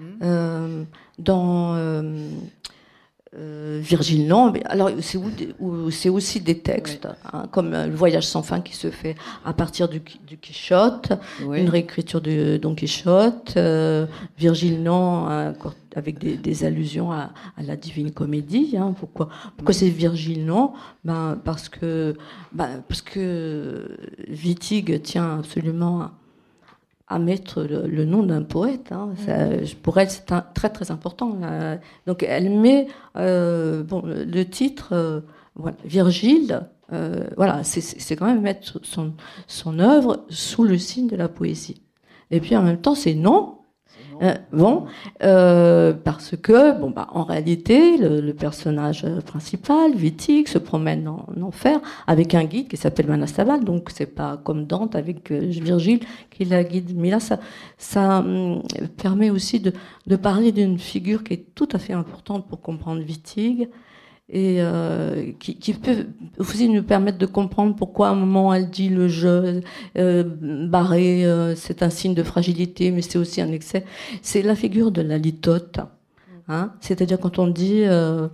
Dans Virgile Non, alors c'est aussi des textes, comme Le Voyage sans fin qui se fait à partir du Quichotte, une réécriture de Don Quichotte, Virgile Non avec des allusions à la Divine Comédie. Hein. Pourquoi c'est Virgile Non ? Parce que Wittig tient absolument à mettre le nom d'un poète. Hein. Pour elle, c'est très très important. Donc elle met le titre, Virgile. C'est quand même mettre son œuvre sous le signe de la poésie. Et puis en même temps, c'est non. Parce que, en réalité, le personnage principal, Wittig, se promène en enfer avec un guide qui s'appelle Manassaval. Donc, c'est pas comme Dante avec Virgile qui la guide. Mais là, ça permet aussi de parler d'une figure qui est tout à fait importante pour comprendre Wittig et qui peut aussi nous permettre de comprendre pourquoi à un moment elle dit le jeu barré, c'est un signe de fragilité, mais c'est aussi un excès. C'est la figure de la litote. Hein, c'est-à-dire quand on dit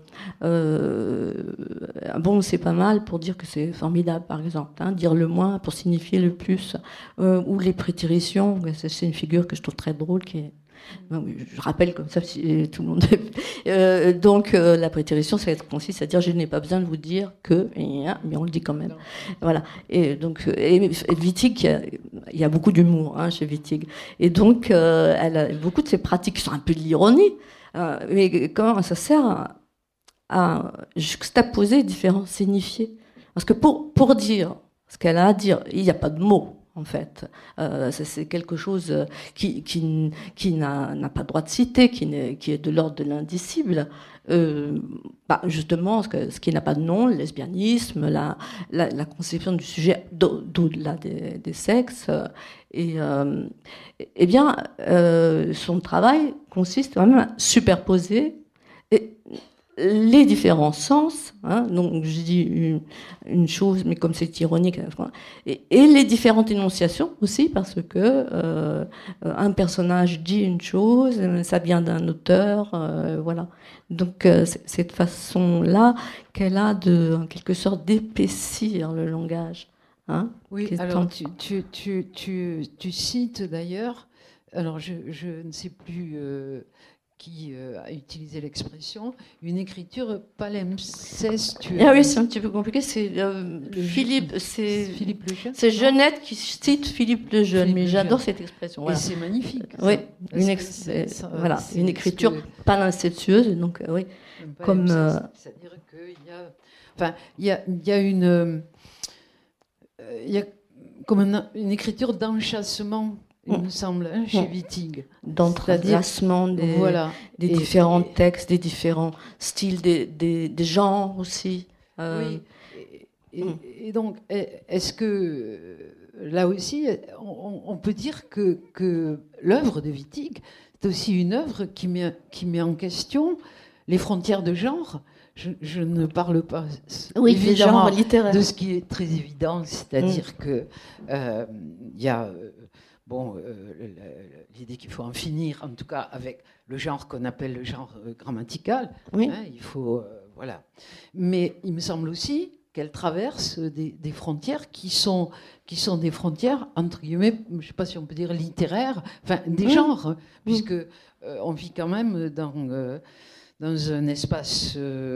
c'est pas mal pour dire que c'est formidable, par exemple, hein, dire le moins pour signifier le plus, ou les prétéritions, c'est une figure que je trouve très drôle qui est. Je rappelle comme ça si tout le monde. Donc la prétérition, ça consiste à dire je n'ai pas besoin de vous dire que, mais on le dit quand même. Voilà. Et donc Wittig, il y a beaucoup d'humour chez Wittig. Et donc elle a beaucoup de ces pratiques qui sont un peu de l'ironie, mais comment ça sert à juxtaposer différents signifiés. Parce que pour dire ce qu'elle a à dire, il n'y a pas de mots. En fait, c'est quelque chose qui n'a pas droit de citer, qui est de l'ordre de l'indicible. Justement, ce qui n'a pas de nom, le lesbianisme, la conception du sujet d'au-delà des sexes. Son travail consiste quand même à superposer les différents sens, donc je dis une chose, mais comme c'est ironique, et les différentes énonciations aussi, parce que un personnage dit une chose, ça vient d'un auteur, voilà. Donc c'est cette façon-là qu'elle a en quelque sorte d'épaissir le langage. Hein, oui, alors tu cites d'ailleurs, alors je ne sais plus qui a utilisé l'expression, une écriture palimpsestueuse. Ah oui, c'est un petit peu compliqué. C'est Philippe Lejeune. C'est Jeunette qui cite Philippe Lejeune, mais j'adore cette expression. Voilà. Et c'est magnifique. Oui, une écriture palimpsestueuse. Donc oui, comme. C'est-à-dire qu'il y a une, comme une écriture d'enchâssement. Il me semble, chez Wittig. D'entreclassement des différents textes, des différents styles, des genres aussi. Oui. Et donc, est-ce que, là aussi, on peut dire que l'œuvre de Wittig, c'est aussi une œuvre qui met en question les frontières de genre. Je ne parle pas évidemment de ce qui est très évident, c'est-à-dire que y a... bon, l'idée qu'il faut en finir, en tout cas avec le genre qu'on appelle le genre grammatical. Oui. Hein, il faut, voilà. Mais il me semble aussi qu'elle traverse des frontières qui sont des frontières, entre guillemets, je ne sais pas si on peut dire littéraires, enfin des genres, puisque on vit quand même dans un espace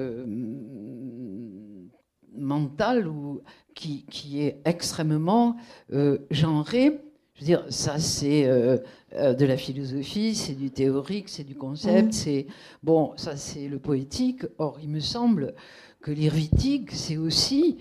mental qui est extrêmement genré. Je veux dire, ça c'est de la philosophie, c'est du théorique, c'est du concept, c'est bon, ça c'est le poétique. Or, il me semble que lire Wittig, c'est aussi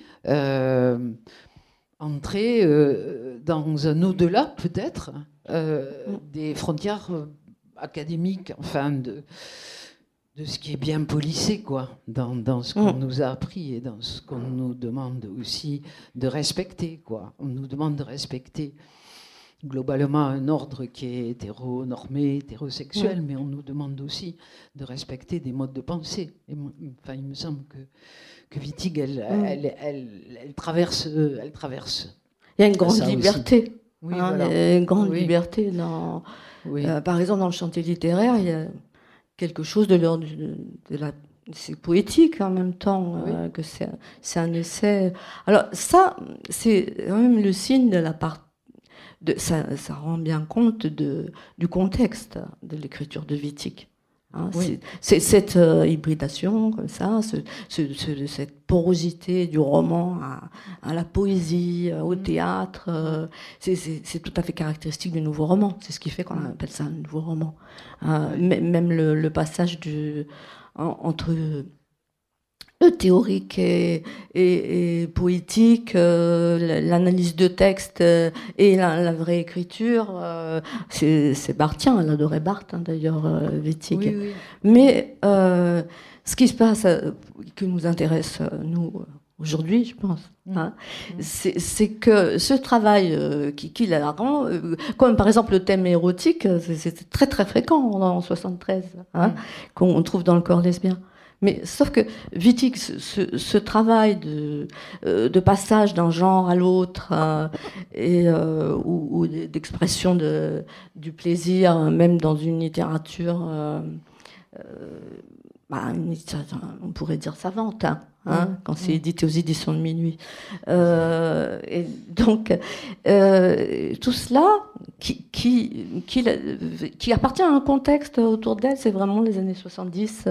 entrer dans un au-delà, peut-être, des frontières académiques, enfin de ce qui est bien policé, quoi, dans ce qu'on nous a appris et dans ce qu'on nous demande aussi de respecter, quoi. On nous demande de respecter globalement un ordre qui est hétéronormé, hétérosexuel, mais on nous demande aussi de respecter des modes de pensée. Et, enfin, il me semble que Wittig, elle traverse. Il y a une grande liberté. Oui, hein, voilà. Il y a une grande liberté dans. Oui. Par exemple, dans le chantier littéraire, il y a quelque chose de l'ordre de la. C'est poétique en même temps, que c'est un essai. Alors ça, c'est quand même le signe de la part. Ça rend bien compte du contexte de l'écriture de Wittig. Hein, c'est cette hybridation comme ça, cette porosité du roman à la poésie, au théâtre, c'est tout à fait caractéristique du nouveau roman. C'est ce qui fait qu'on appelle ça un nouveau roman. Même le passage entre théorique et poétique, l'analyse de texte et la vraie écriture, c'est barthien, elle adorait Barthes d'ailleurs, Wittig. Oui. Mais ce qui se passe, qui nous intéresse, nous, aujourd'hui, je pense, c'est que ce travail qui la rend, comme par exemple le thème érotique, c'est très très fréquent en 73, qu'on trouve dans le corps lesbien. Mais sauf que Wittig, ce travail de passage d'un genre à l'autre ou d'expression du plaisir, même dans une littérature, on pourrait dire savante, quand c'est édité aux éditions de Minuit. Et donc, tout cela qui appartient à un contexte autour d'elle, c'est vraiment les années 70.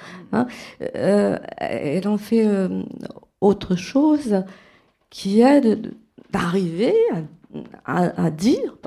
Elle en fait autre chose qui est d'arriver à dire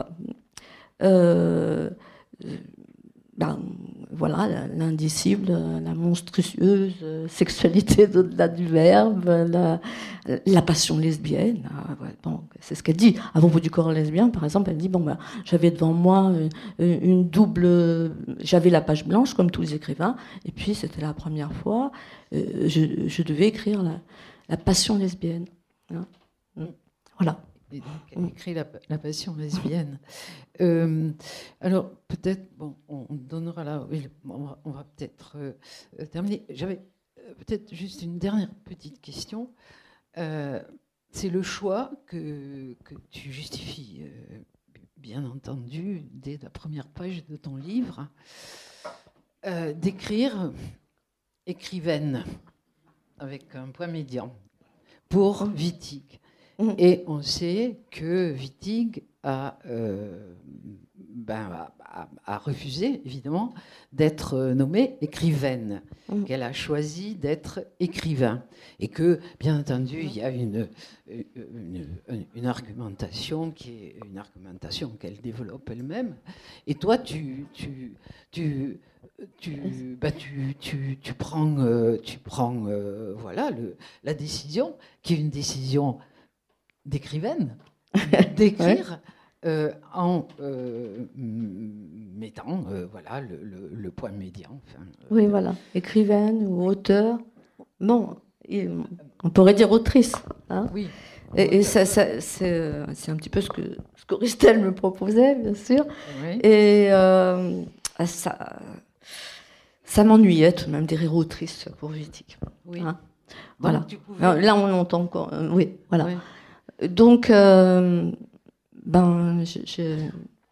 voilà, l'indicible, la monstrueuse sexualité au-delà du verbe, la passion lesbienne. Bon, c'est ce qu'elle dit. À propos du corps lesbien, par exemple, elle dit, j'avais devant moi une double... J'avais la page blanche, comme tous les écrivains, et puis c'était la première fois, je devais écrire la passion lesbienne. Voilà. Et donc, elle écrit la passion lesbienne. Alors, peut-être, on donnera là... Oui, on va peut-être terminer. J'avais peut-être juste une dernière petite question. C'est le choix que tu justifies, bien entendu, dès la première page de ton livre, d'écrire écrivaine, avec un point médian, pour Wittig. Et on sait que Wittig a refusé, évidemment, d'être nommée écrivaine, qu'elle a choisi d'être écrivain. Et que, bien entendu, il y a une argumentation qui est une argumentation qu'elle développe elle-même. Et toi, tu prends voilà, la décision, qui est une décision d'écrivaine, d'écrire en mettant voilà, le point médian. Oui, voilà, écrivaine ou auteur. Bon, on pourrait dire autrice. Oui. Et ça, c'est un petit peu ce que Christelle me proposait, bien sûr. Oui. Et ça m'ennuyait tout de même d'écrire autrice pour Wittig. Oui. Voilà. Pouvais... Là, on entend encore. Oui, voilà. Oui. Donc,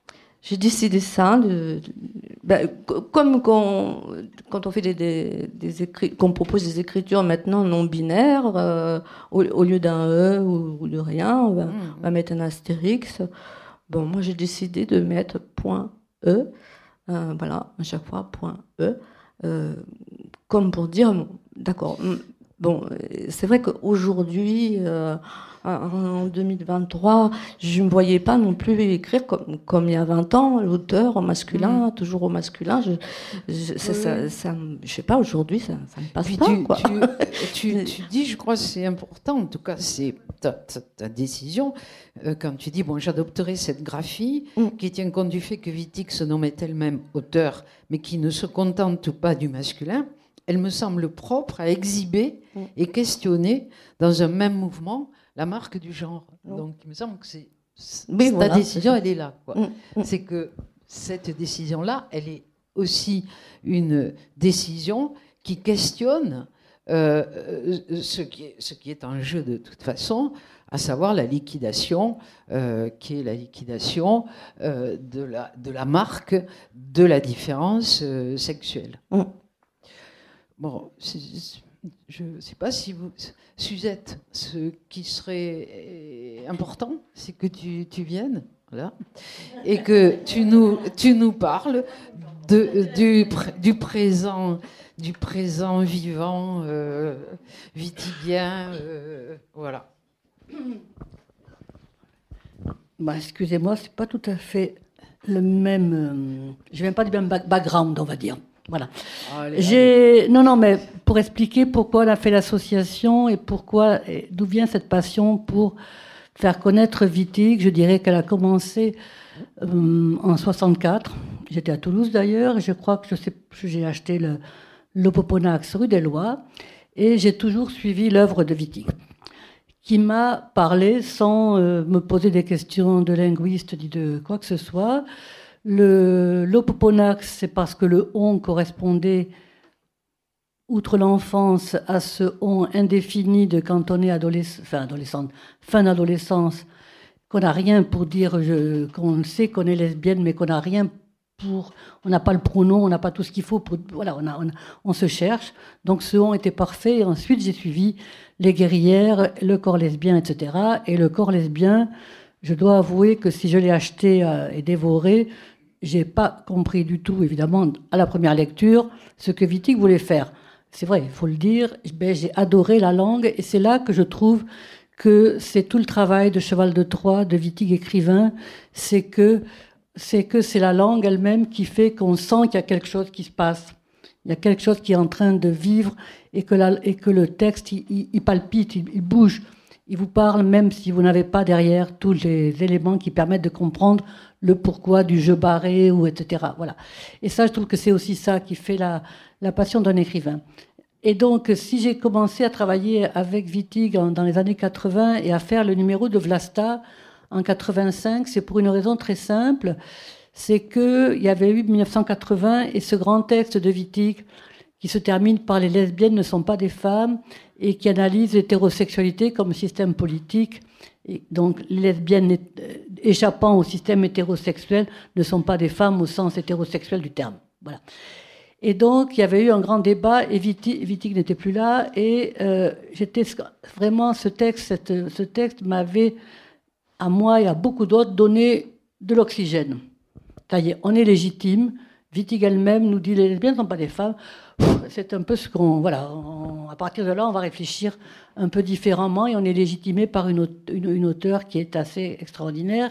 J'ai décidé ça, comme quand on fait des écrits, qu'on propose des écritures maintenant non binaires, au lieu d'un E ou de rien, on va mettre un astérix. Bon, moi j'ai décidé de mettre point E, voilà, à chaque fois point E, comme pour dire, d'accord. Bon, c'est vrai qu'aujourd'hui, en 2023, je ne me voyais pas non plus écrire comme il y a 20 ans, l'auteur au masculin, toujours au masculin. Je sais pas, aujourd'hui, ça me passe Puis pas. Quoi. Tu dis, je crois que c'est important, en tout cas, c'est ta décision, quand tu dis, bon, j'adopterai cette graphie qui tient compte du fait que Wittig se nommait elle-même auteur, mais qui ne se contente pas du masculin. Elle me semble propre à exhiber et questionner dans un même mouvement la marque du genre. Donc, il me semble que ta décision, elle est là. C'est que cette décision-là, elle est aussi une décision qui questionne ce qui est en jeu de toute façon, à savoir la liquidation, qui est la liquidation de la marque de la différence sexuelle. Bon, je ne sais pas si vous... Suzette, ce qui serait important, c'est que tu viennes, voilà, et que tu nous parles du présent vivant, wittiguien, voilà. Excusez-moi, c'est pas tout à fait le même... je viens pas du même background, on va dire. Voilà. Non, mais pour expliquer pourquoi on a fait l'association et d'où vient cette passion pour faire connaître Wittig, je dirais qu'elle a commencé en 64. J'étais à Toulouse d'ailleurs. Je crois que j'ai acheté l'Opoponax rue des Lois et j'ai toujours suivi l'œuvre de Wittig, qui m'a parlé sans me poser des questions de linguiste ni de quoi que ce soit. L'Opoponax, c'est parce que le on correspondait, outre l'enfance, à ce on indéfini de quand on est fin d'adolescence, qu'on n'a rien pour dire, qu'on sait qu'on est lesbienne, mais qu'on n'a rien pour... On n'a pas le pronom, on n'a pas tout ce qu'il faut pour... Voilà, on se cherche. Donc ce on était parfait. Et ensuite, j'ai suivi les guerrières, le corps lesbien, etc. Et le corps lesbien, je dois avouer que si je l'ai acheté et dévoré, j'ai pas compris du tout, évidemment, à la première lecture, ce que Wittig voulait faire. C'est vrai, il faut le dire. J'ai adoré la langue et c'est là que je trouve que c'est tout le travail de Cheval de Troie, de Wittig écrivain, c'est que c'est la langue elle-même qui fait qu'on sent qu'il y a quelque chose qui se passe. Il y a quelque chose qui est en train de vivre et que le texte, il palpite, il bouge. Il vous parle même si vous n'avez pas derrière tous les éléments qui permettent de comprendre le pourquoi du jeu barré, ou etc. Voilà. Et ça, je trouve que c'est aussi ça qui fait la passion d'un écrivain. Et donc, si j'ai commencé à travailler avec Wittig dans les années 80 et à faire le numéro de Vlasta en 85, c'est pour une raison très simple. C'est qu'il y avait eu 1980 et ce grand texte de Wittig qui se termine par « Les lesbiennes ne sont pas des femmes » et qui analyse l'hétérosexualité comme système politique. Et donc, les lesbiennes échappant au système hétérosexuel ne sont pas des femmes au sens hétérosexuel du terme. Voilà. Et donc, il y avait eu un grand débat et Wittig n'était plus là. Et j'étais vraiment, ce texte m'avait, à moi et à beaucoup d'autres, donné de l'oxygène. Ça y est, on est légitime. Wittig elle-même nous dit les lesbiennes ne sont pas des femmes. C'est un peu ce qu'on... Voilà, à partir de là, on va réfléchir un peu différemment et on est légitimé par une auteure qui est assez extraordinaire.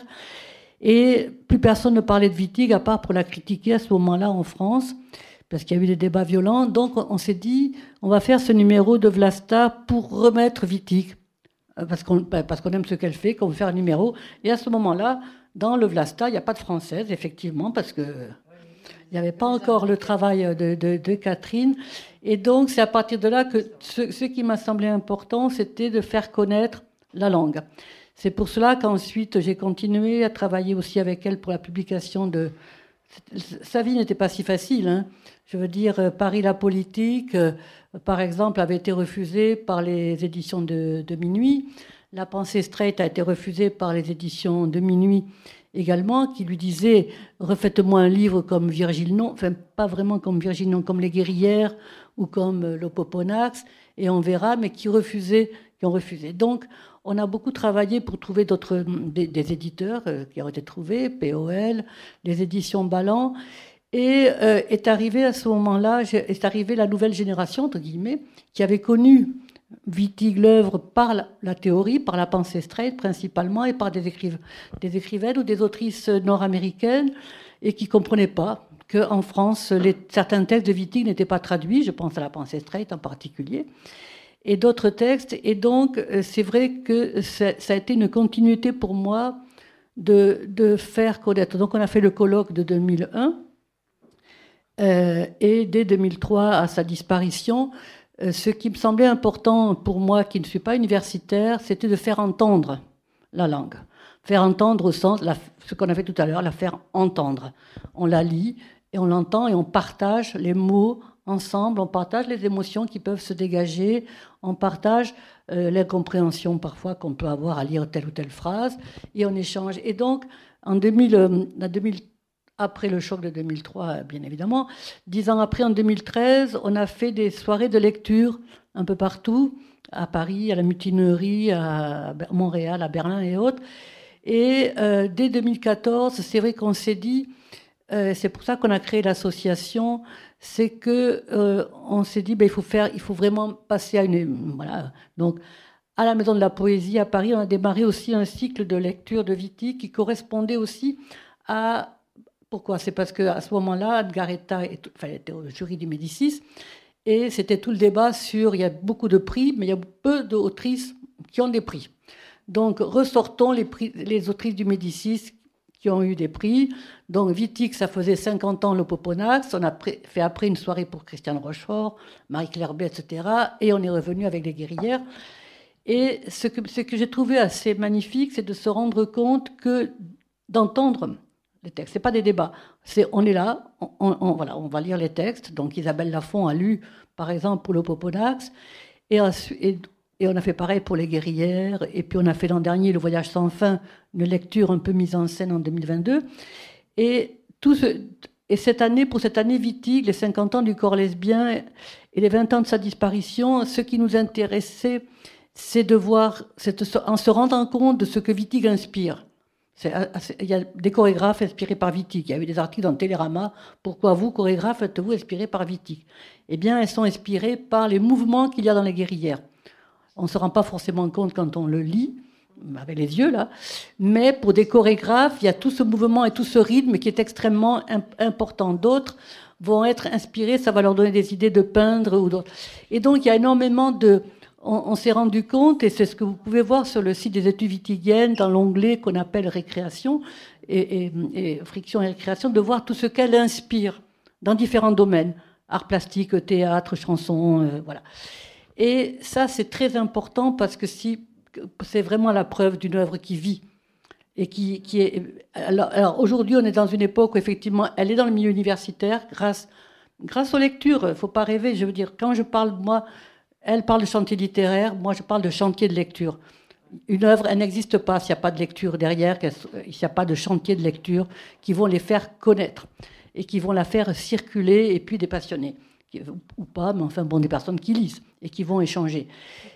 Et plus personne ne parlait de Wittig, à part pour la critiquer à ce moment-là en France, parce qu'il y a eu des débats violents. Donc on s'est dit, on va faire ce numéro de Vlasta pour remettre Wittig, parce qu'on aime ce qu'elle fait, qu'on veut faire un numéro. Et à ce moment-là, dans le Vlasta, il n'y a pas de française, effectivement, parce que... Il n'y avait pas encore le travail de Catherine. Et donc, c'est à partir de là que ce qui m'a semblé important, c'était de faire connaître la langue. C'est pour cela qu'ensuite, j'ai continué à travailler aussi avec elle pour la publication de... Sa vie n'était pas si facile, hein. Je veux dire, Paris la politique, par exemple, avait été refusée par les éditions de Minuit. La pensée straight a été refusée par les éditions de Minuit. également, qui lui disait « Refaites-moi un livre comme Virgile Non », enfin pas vraiment comme Virgile Non, comme Les Guerrières ou comme l'Opoponax, et on verra, mais qui ont refusé. Donc, on a beaucoup travaillé pour trouver des éditeurs qui ont été trouvés, POL, les éditions Ballant, et est arrivée à ce moment-là, est arrivée la nouvelle génération, entre guillemets, qui avait connu Wittig l'œuvre par la théorie, par la pensée straight principalement, et par des écrivaines ou des autrices nord-américaines, et qui ne comprenaient pas qu'en France, certains textes de Wittig n'étaient pas traduits, je pense à la pensée straight en particulier, et d'autres textes. Et donc, c'est vrai que ça a été une continuité pour moi de faire connaître. Donc, on a fait le colloque de 2001, et dès 2003, à sa disparition, ce qui me semblait important pour moi, qui ne suis pas universitaire, c'était de faire entendre la langue. Faire entendre au sens, ce qu'on a fait tout à l'heure, la faire entendre. On la lit et on l'entend et on partage les mots ensemble, on partage les émotions qui peuvent se dégager, on partage l'incompréhension parfois qu'on peut avoir à lire telle ou telle phrase, et on échange. Et donc, après le choc de 2003, bien évidemment, 10 ans après, en 2013, on a fait des soirées de lecture un peu partout, à Paris, à la Mutinerie, à Montréal, à Berlin et autres. Et dès 2014, c'est vrai qu'on s'est dit, c'est pour ça qu'on a créé l'association, c'est que on s'est dit, il faut vraiment passer à voilà. Donc, à la Maison de la Poésie à Paris, on a démarré aussi un cycle de lecture de Wittig qui correspondait aussi à... Pourquoi ? C'est parce qu'à ce moment-là, Garetta était au jury du Médicis, et c'était tout le débat sur, il y a beaucoup de prix, mais il y a peu d'autrices qui ont des prix. Donc, ressortons les autrices du Médicis qui ont eu des prix. Donc, Wittig, ça faisait 50 ans, l'Opoponax. On a fait après une soirée pour Christiane Rochefort, Marie-Claire B, etc. Et on est revenu avec Les Guerrières. Et ce que j'ai trouvé assez magnifique, c'est de se rendre compte d'entendre les textes. Ce n'est pas des débats. On est là, voilà, on va lire les textes. Donc, Isabelle Lafont a lu, par exemple, pour l'Opoponax. Et on a fait pareil pour Les Guerrières. Et puis, on a fait l'an dernier Le Voyage sans fin, une lecture un peu mise en scène en 2022. Et cette année, pour cette année Wittig, les 50 ans du corps lesbien et les 20 ans de sa disparition, ce qui nous intéressait, c'est de voir, en se rendant compte de ce que Wittig inspire. Il y a des chorégraphes inspirés par Wittig. Il y a eu des articles dans Télérama. Pourquoi vous, chorégraphes, êtes-vous inspirés par Wittig ? Eh bien, elles sont inspirées par les mouvements qu'il y a dans Les Guerrières. On ne se rend pas forcément compte quand on le lit, avec les yeux là, mais pour des chorégraphes, il y a tout ce mouvement et tout ce rythme qui est extrêmement important. D'autres vont être inspirés, ça va leur donner des idées de peindre ou d'autres. Et donc, il y a énormément de... On s'est rendu compte, et c'est ce que vous pouvez voir sur le site des études wittigiennes, dans l'onglet qu'on appelle récréation, et friction et récréation, de voir tout ce qu'elle inspire dans différents domaines, art plastique, théâtre, chanson, voilà. Et ça, c'est très important parce que c'est vraiment la preuve d'une œuvre qui vit. Et qui est... Alors aujourd'hui, on est dans une époque où, effectivement, elle est dans le milieu universitaire grâce aux lectures. Il ne faut pas rêver. Je veux dire, quand je parle, moi... Elle parle de chantier littéraire, moi je parle de chantier de lecture. Une œuvre, elle n'existe pas s'il n'y a pas de lecture derrière, s'il n'y a pas de chantier de lecture qui vont les faire connaître et qui vont la faire circuler, et puis des passionnés, ou pas, mais enfin bon, des personnes qui lisent et qui vont échanger.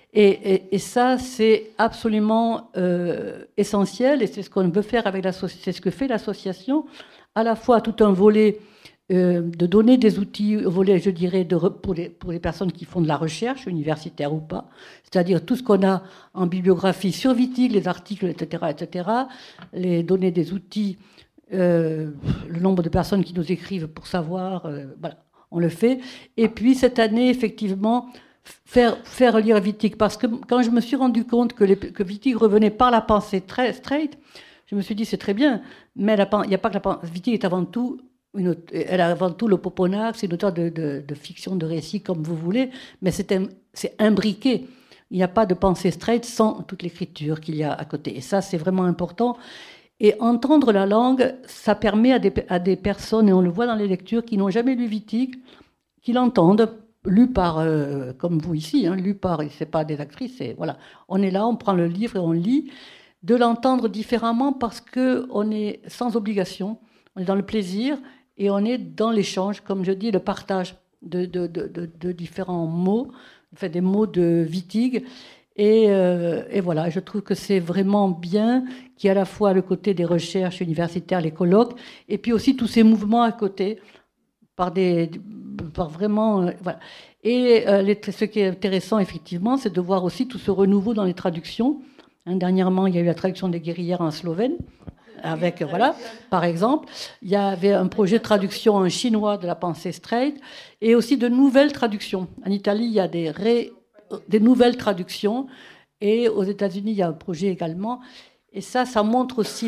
Et ça, c'est absolument essentiel, et c'est ce qu'on veut faire avec l'association, c'est ce que fait l'association, à la fois tout un volet de donner des outils, volet, je dirais, pour les personnes qui font de la recherche, universitaire ou pas, c'est-à-dire tout ce qu'on a en bibliographie sur Wittig, les articles, etc., les donner des outils, le nombre de personnes qui nous écrivent pour savoir, voilà, on le fait. Et puis cette année, effectivement, faire lire Wittig, parce que quand je me suis rendu compte que Wittig revenait par la pensée très straight, je me suis dit c'est très bien, mais il n'y a pas que la pensée. Wittig est avant tout elle a avant tout l'Opoponax, c'est une auteure de fiction, de récit, comme vous voulez, mais c'est imbriqué. Il n'y a pas de pensée straight sans toute l'écriture qu'il y a à côté. Et ça, c'est vraiment important. Et entendre la langue, ça permet à des personnes, et on le voit dans les lectures, qui n'ont jamais lu Wittig, qui l'entendent, lu par, comme vous ici, lu par, c'est pas des actrices, voilà. On est là, on prend le livre et on lit, de l'entendre différemment parce qu'on est sans obligation, on est dans le plaisir et on est dans l'échange, comme je dis, le partage de différents mots, enfin des mots de Wittig. Et voilà, je trouve que c'est vraiment bien qu'il y ait à la fois le côté des recherches universitaires, les colloques, et puis aussi tous ces mouvements à côté, par vraiment... voilà. Et ce qui est intéressant, effectivement, c'est de voir aussi tout ce renouveau dans les traductions. Dernièrement, il y a eu la traduction des guerrières en slovène, avec, voilà, par exemple. Il y avait un projet de traduction en chinois de la pensée straight, et aussi de nouvelles traductions. En Italie, il y a des nouvelles traductions, et aux États-Unis, il y a un projet également. Et ça montre aussi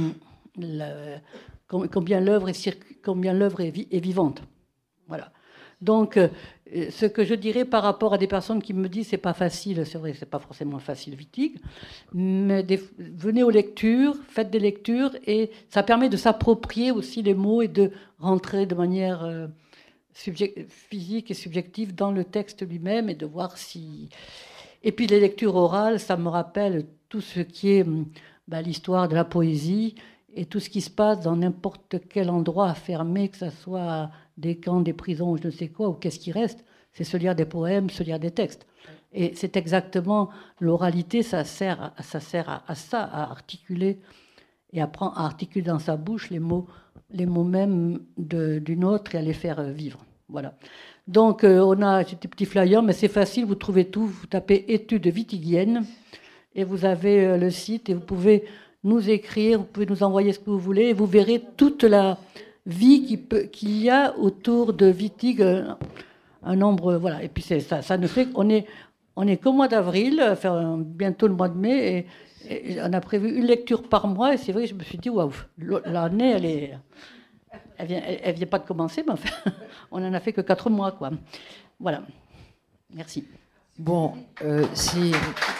combien l'œuvre est vivante. Voilà. Donc, ce que je dirais par rapport à des personnes qui me disent c'est pas facile, c'est vrai, c'est pas forcément facile Wittig, mais venez aux lectures, faites des lectures, et ça permet de s'approprier aussi les mots et de rentrer de manière physique et subjective dans le texte lui-même et de voir si... Et puis les lectures orales, ça me rappelle tout ce qui est l'histoire de la poésie et tout ce qui se passe dans n'importe quel endroit fermé, que ce soit des camps, des prisons, ou je ne sais quoi, ou qu'est-ce qui reste, c'est se lire des poèmes, se lire des textes. Et c'est exactement l'oralité, ça sert à ça, à articuler et apprendre à articuler dans sa bouche les mots mêmes d'une autre et à les faire vivre. Voilà. Donc on a ces petits flyers, mais c'est facile, vous trouvez tout, vous tapez études wittigiennes et vous avez le site et vous pouvez nous écrire, vous pouvez nous envoyer ce que vous voulez et vous verrez toute la vie qu'il y a autour de Wittig, un nombre, voilà. Et puis ça ne fait qu'on est qu'au mois d'avril, enfin, bientôt le mois de mai, et on a prévu une lecture par mois, et c'est vrai que je me suis dit, waouh, l'année, elle vient pas de commencer, mais enfin, on n'en a fait que 4 mois, quoi. Voilà. Merci. Bon, si...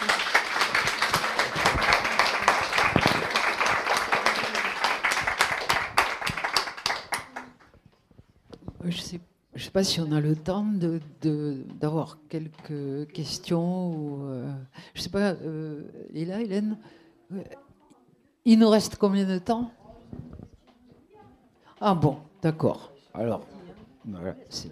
Je sais pas si on a le temps d'avoir quelques questions. Ou, je sais pas, Léla, Hélène, il nous reste combien de temps? Ah bon, d'accord. Alors, voilà, c'est...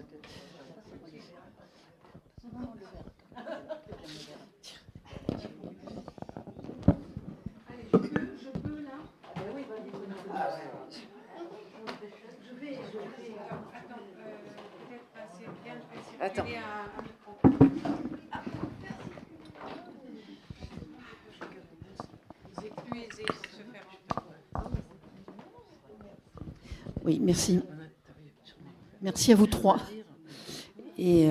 Attends. Oui, merci. Merci à vous trois. Et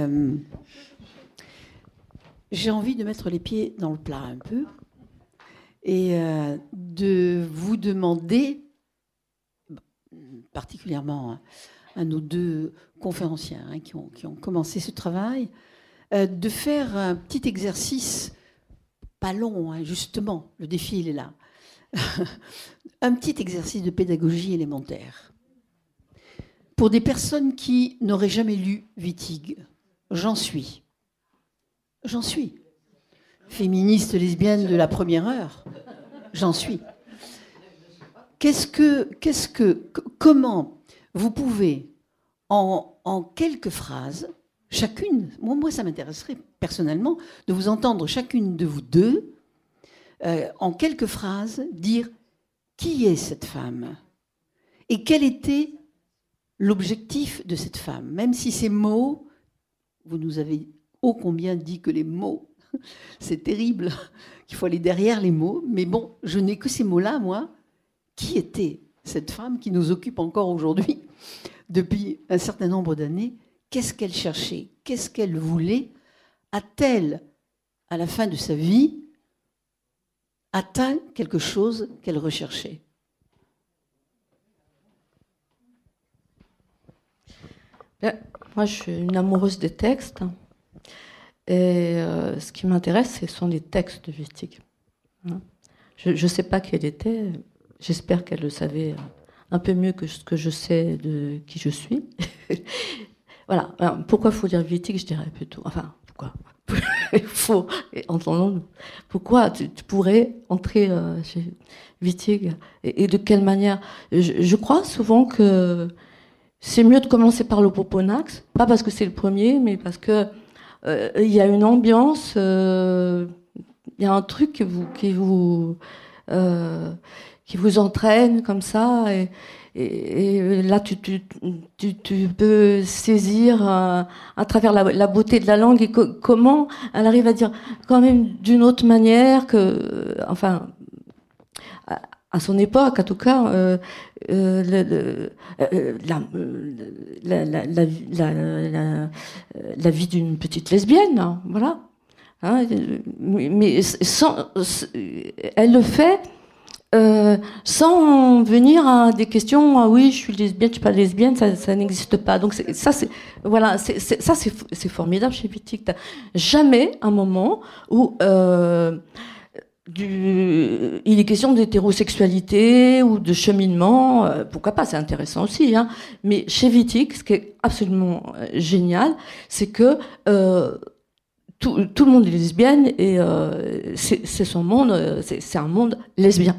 j'ai envie de mettre les pieds dans le plat un peu et de vous demander, particulièrement à nos 2 conférenciers qui ont commencé ce travail, de faire un petit exercice, pas long, justement, le défi il est là, un petit exercice de pédagogie élémentaire. Pour des personnes qui n'auraient jamais lu Wittig, j'en suis. Féministe lesbienne de la première heure, j'en suis. Comment vous pouvez, en quelques phrases, chacune, moi ça m'intéresserait personnellement de vous entendre chacune de vous 2, en quelques phrases, dire qui est cette femme et quel était l'objectif de cette femme, même si ces mots, vous nous avez ô combien dit que les mots, c'est terrible, qu'il faut aller derrière les mots, mais bon, je n'ai que ces mots-là, moi. Qui était cette femme qui nous occupe encore aujourd'hui, depuis un certain nombre d'années? Qu'est-ce qu'elle cherchait? Qu'est-ce qu'elle voulait? A-t-elle, à la fin de sa vie, atteint quelque chose qu'elle recherchait? Moi, je suis une amoureuse des textes. Et ce qui m'intéresse, ce sont les textes de Wittig. Je ne sais pas qui elle était. J'espère qu'elle le savait un peu mieux que ce que je sais de qui je suis. Voilà. Alors, pourquoi il faut lire Wittig, je dirais plutôt. Enfin, pourquoi il faut entendre pourquoi tu pourrais entrer chez Wittig et de quelle manière. Je crois souvent que c'est mieux de commencer par le Proponax, pas parce que c'est le premier, mais parce que il y a une ambiance, il y a un truc qui vous entraîne comme ça, et là tu peux saisir à travers la beauté de la langue et comment elle arrive à dire quand même d'une autre manière que, enfin, à son époque, en tout cas, la vie d'une petite lesbienne, hein, voilà. Hein, mais elle le fait sans venir à des questions. Ah oui, je suis lesbienne, je suis pas lesbienne, ça n'existe pas. Donc c'est formidable chez Wittig. T'as jamais un moment où il est question d'hétérosexualité ou de cheminement, pourquoi pas, c'est intéressant aussi, hein. Mais chez Wittig, ce qui est absolument génial, c'est que tout le monde est lesbienne et c'est son monde, c'est un monde lesbien.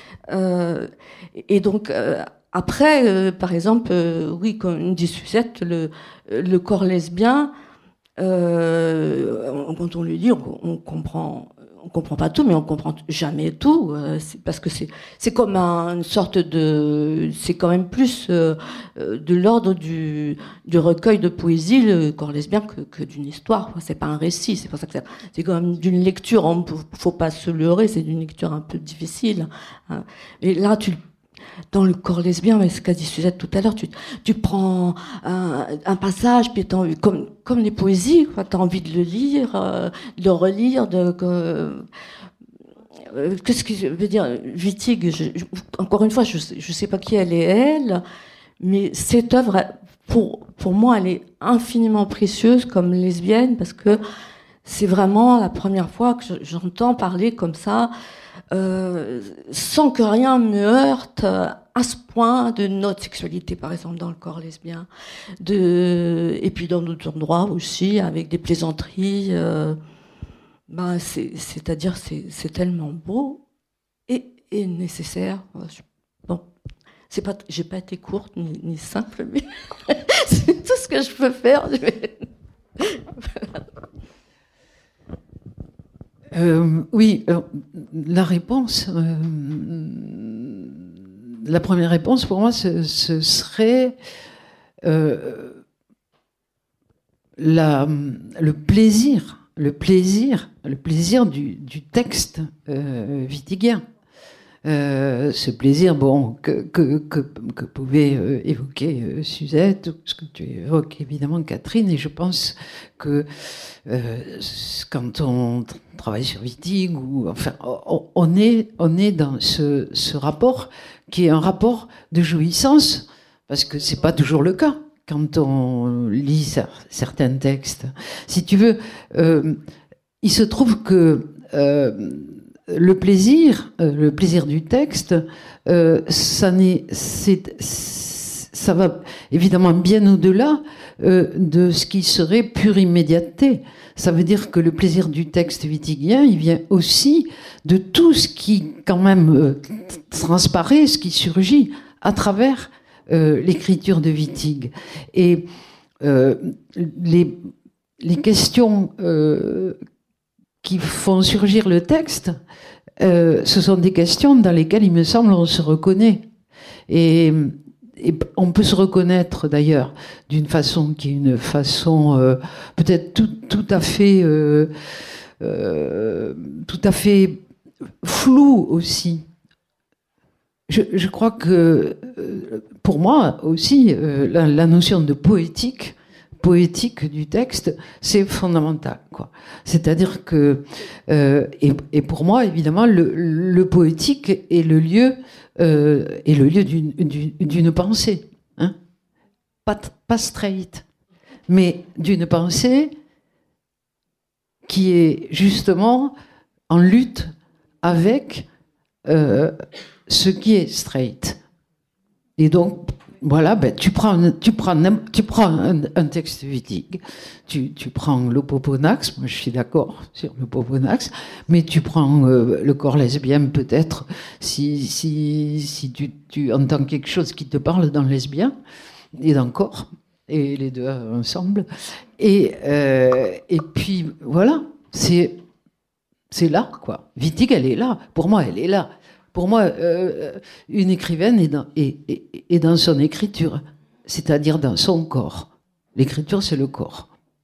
Et donc après, par exemple, oui, comme dit Suzette, le corps lesbien, quand on lui dit, on comprend pas tout, mais on comprend jamais tout, parce que c'est comme une sorte de, c'est quand même plus de l'ordre du recueil de poésie, le corps lesbien, que d'une histoire. C'est pas un récit, c'est pour ça que c'est quand même d'une lecture. Faut pas se leurrer, c'est d'une lecture un peu difficile. Hein. Et là, dans le corps lesbien, mais ce qu'a dit Suzette tout à l'heure, tu prends un passage, puis comme les poésies, tu as envie de le lire, de le relire. Qu'est-ce que je veux dire, Wittig, encore une fois, je sais pas qui elle est, mais cette œuvre, pour moi, elle est infiniment précieuse comme lesbienne, parce que c'est vraiment la première fois que j'entends parler comme ça, sans que rien me heurte à ce point de notre sexualité, par exemple, dans le corps lesbien, et puis dans d'autres endroits aussi, avec des plaisanteries. C'est-à-dire, c'est tellement beau et nécessaire. Bon, j'ai pas été courte ni simple, mais c'est tout ce que je peux faire. Oui, la réponse, la première réponse pour moi, ce serait le plaisir du texte wittigien. Ce plaisir, bon, que pouvait évoquer Suzette, ou ce que tu évoques évidemment Catherine, et je pense que quand on travaille sur Wittig, ou enfin, on est dans ce rapport qui est un rapport de jouissance, parce que c'est pas toujours le cas quand on lit certains textes. Si tu veux, il se trouve que le plaisir du texte, ça va évidemment bien au-delà de ce qui serait pure immédiateté. Ça veut dire que le plaisir du texte wittigien, il vient aussi de tout ce qui quand même transparaît, ce qui surgit à travers l'écriture de Wittig. Et les questions qui font surgir le texte, ce sont des questions dans lesquelles, il me semble, on se reconnaît. Et on peut se reconnaître, d'ailleurs, d'une façon qui est une façon peut-être tout à fait floue aussi. Je crois que, pour moi aussi, la notion de poétique du texte, c'est fondamental, quoi. C'est-à-dire que, et pour moi, évidemment, le poétique est le lieu d'une pensée, hein, pas straight, mais d'une pensée qui est justement en lutte avec ce qui est straight. Et donc, voilà, ben, tu prends un texte Wittig, tu prends le Poponax, moi je suis d'accord sur le Poponax, mais tu prends le corps lesbien peut-être, si tu entends quelque chose qui te parle dans lesbien et dans corps, et les deux ensemble. Et puis voilà, c'est là, quoi. Wittig, elle est là. Pour moi, elle est là. Pour moi, une écrivaine est dans son écriture, c'est-à-dire dans son corps. L'écriture, c'est le corps.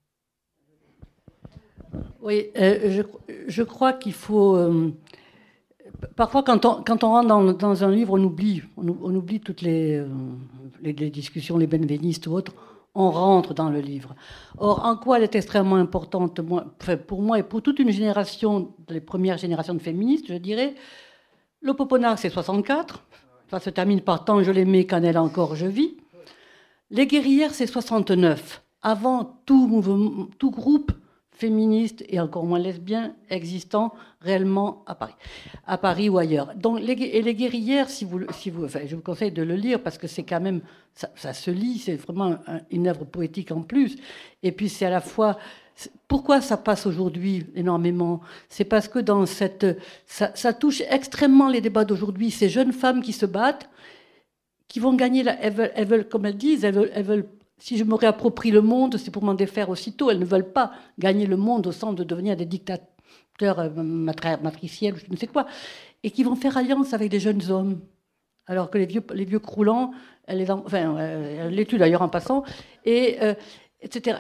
Oui, je crois qu'il faut... parfois, quand on rentre dans un livre, on oublie toutes les discussions, les benvenistes ou autres. On rentre dans le livre. Or, en quoi elle est extrêmement importante, pour moi et pour toute une génération, les premières générations de féministes, je dirais, le Poponax, c'est 64. Ça se termine par « Tant je l'aimais, quand elle encore je vis ». Les guerrières, c'est 69. Avant tout groupe féministe et encore moins lesbien existant réellement à Paris ou ailleurs. Donc, les guerrières, enfin, je vous conseille de le lire parce que c'est quand même, ça se lit, c'est vraiment une œuvre poétique en plus. Et puis c'est à la fois, pourquoi ça passe aujourd'hui énormément? C'est parce que dans ça touche extrêmement les débats d'aujourd'hui. Ces jeunes femmes qui se battent, qui vont gagner, elles veulent, comme elles disent, elles veulent. Si je me réapproprie le monde, c'est pour m'en défaire aussitôt. Elles ne veulent pas gagner le monde au sens de devenir des dictateurs matriciels, je ne sais quoi, et qui vont faire alliance avec des jeunes hommes. Alors que les vieux croulants, elle les tue d'ailleurs en passant, etc.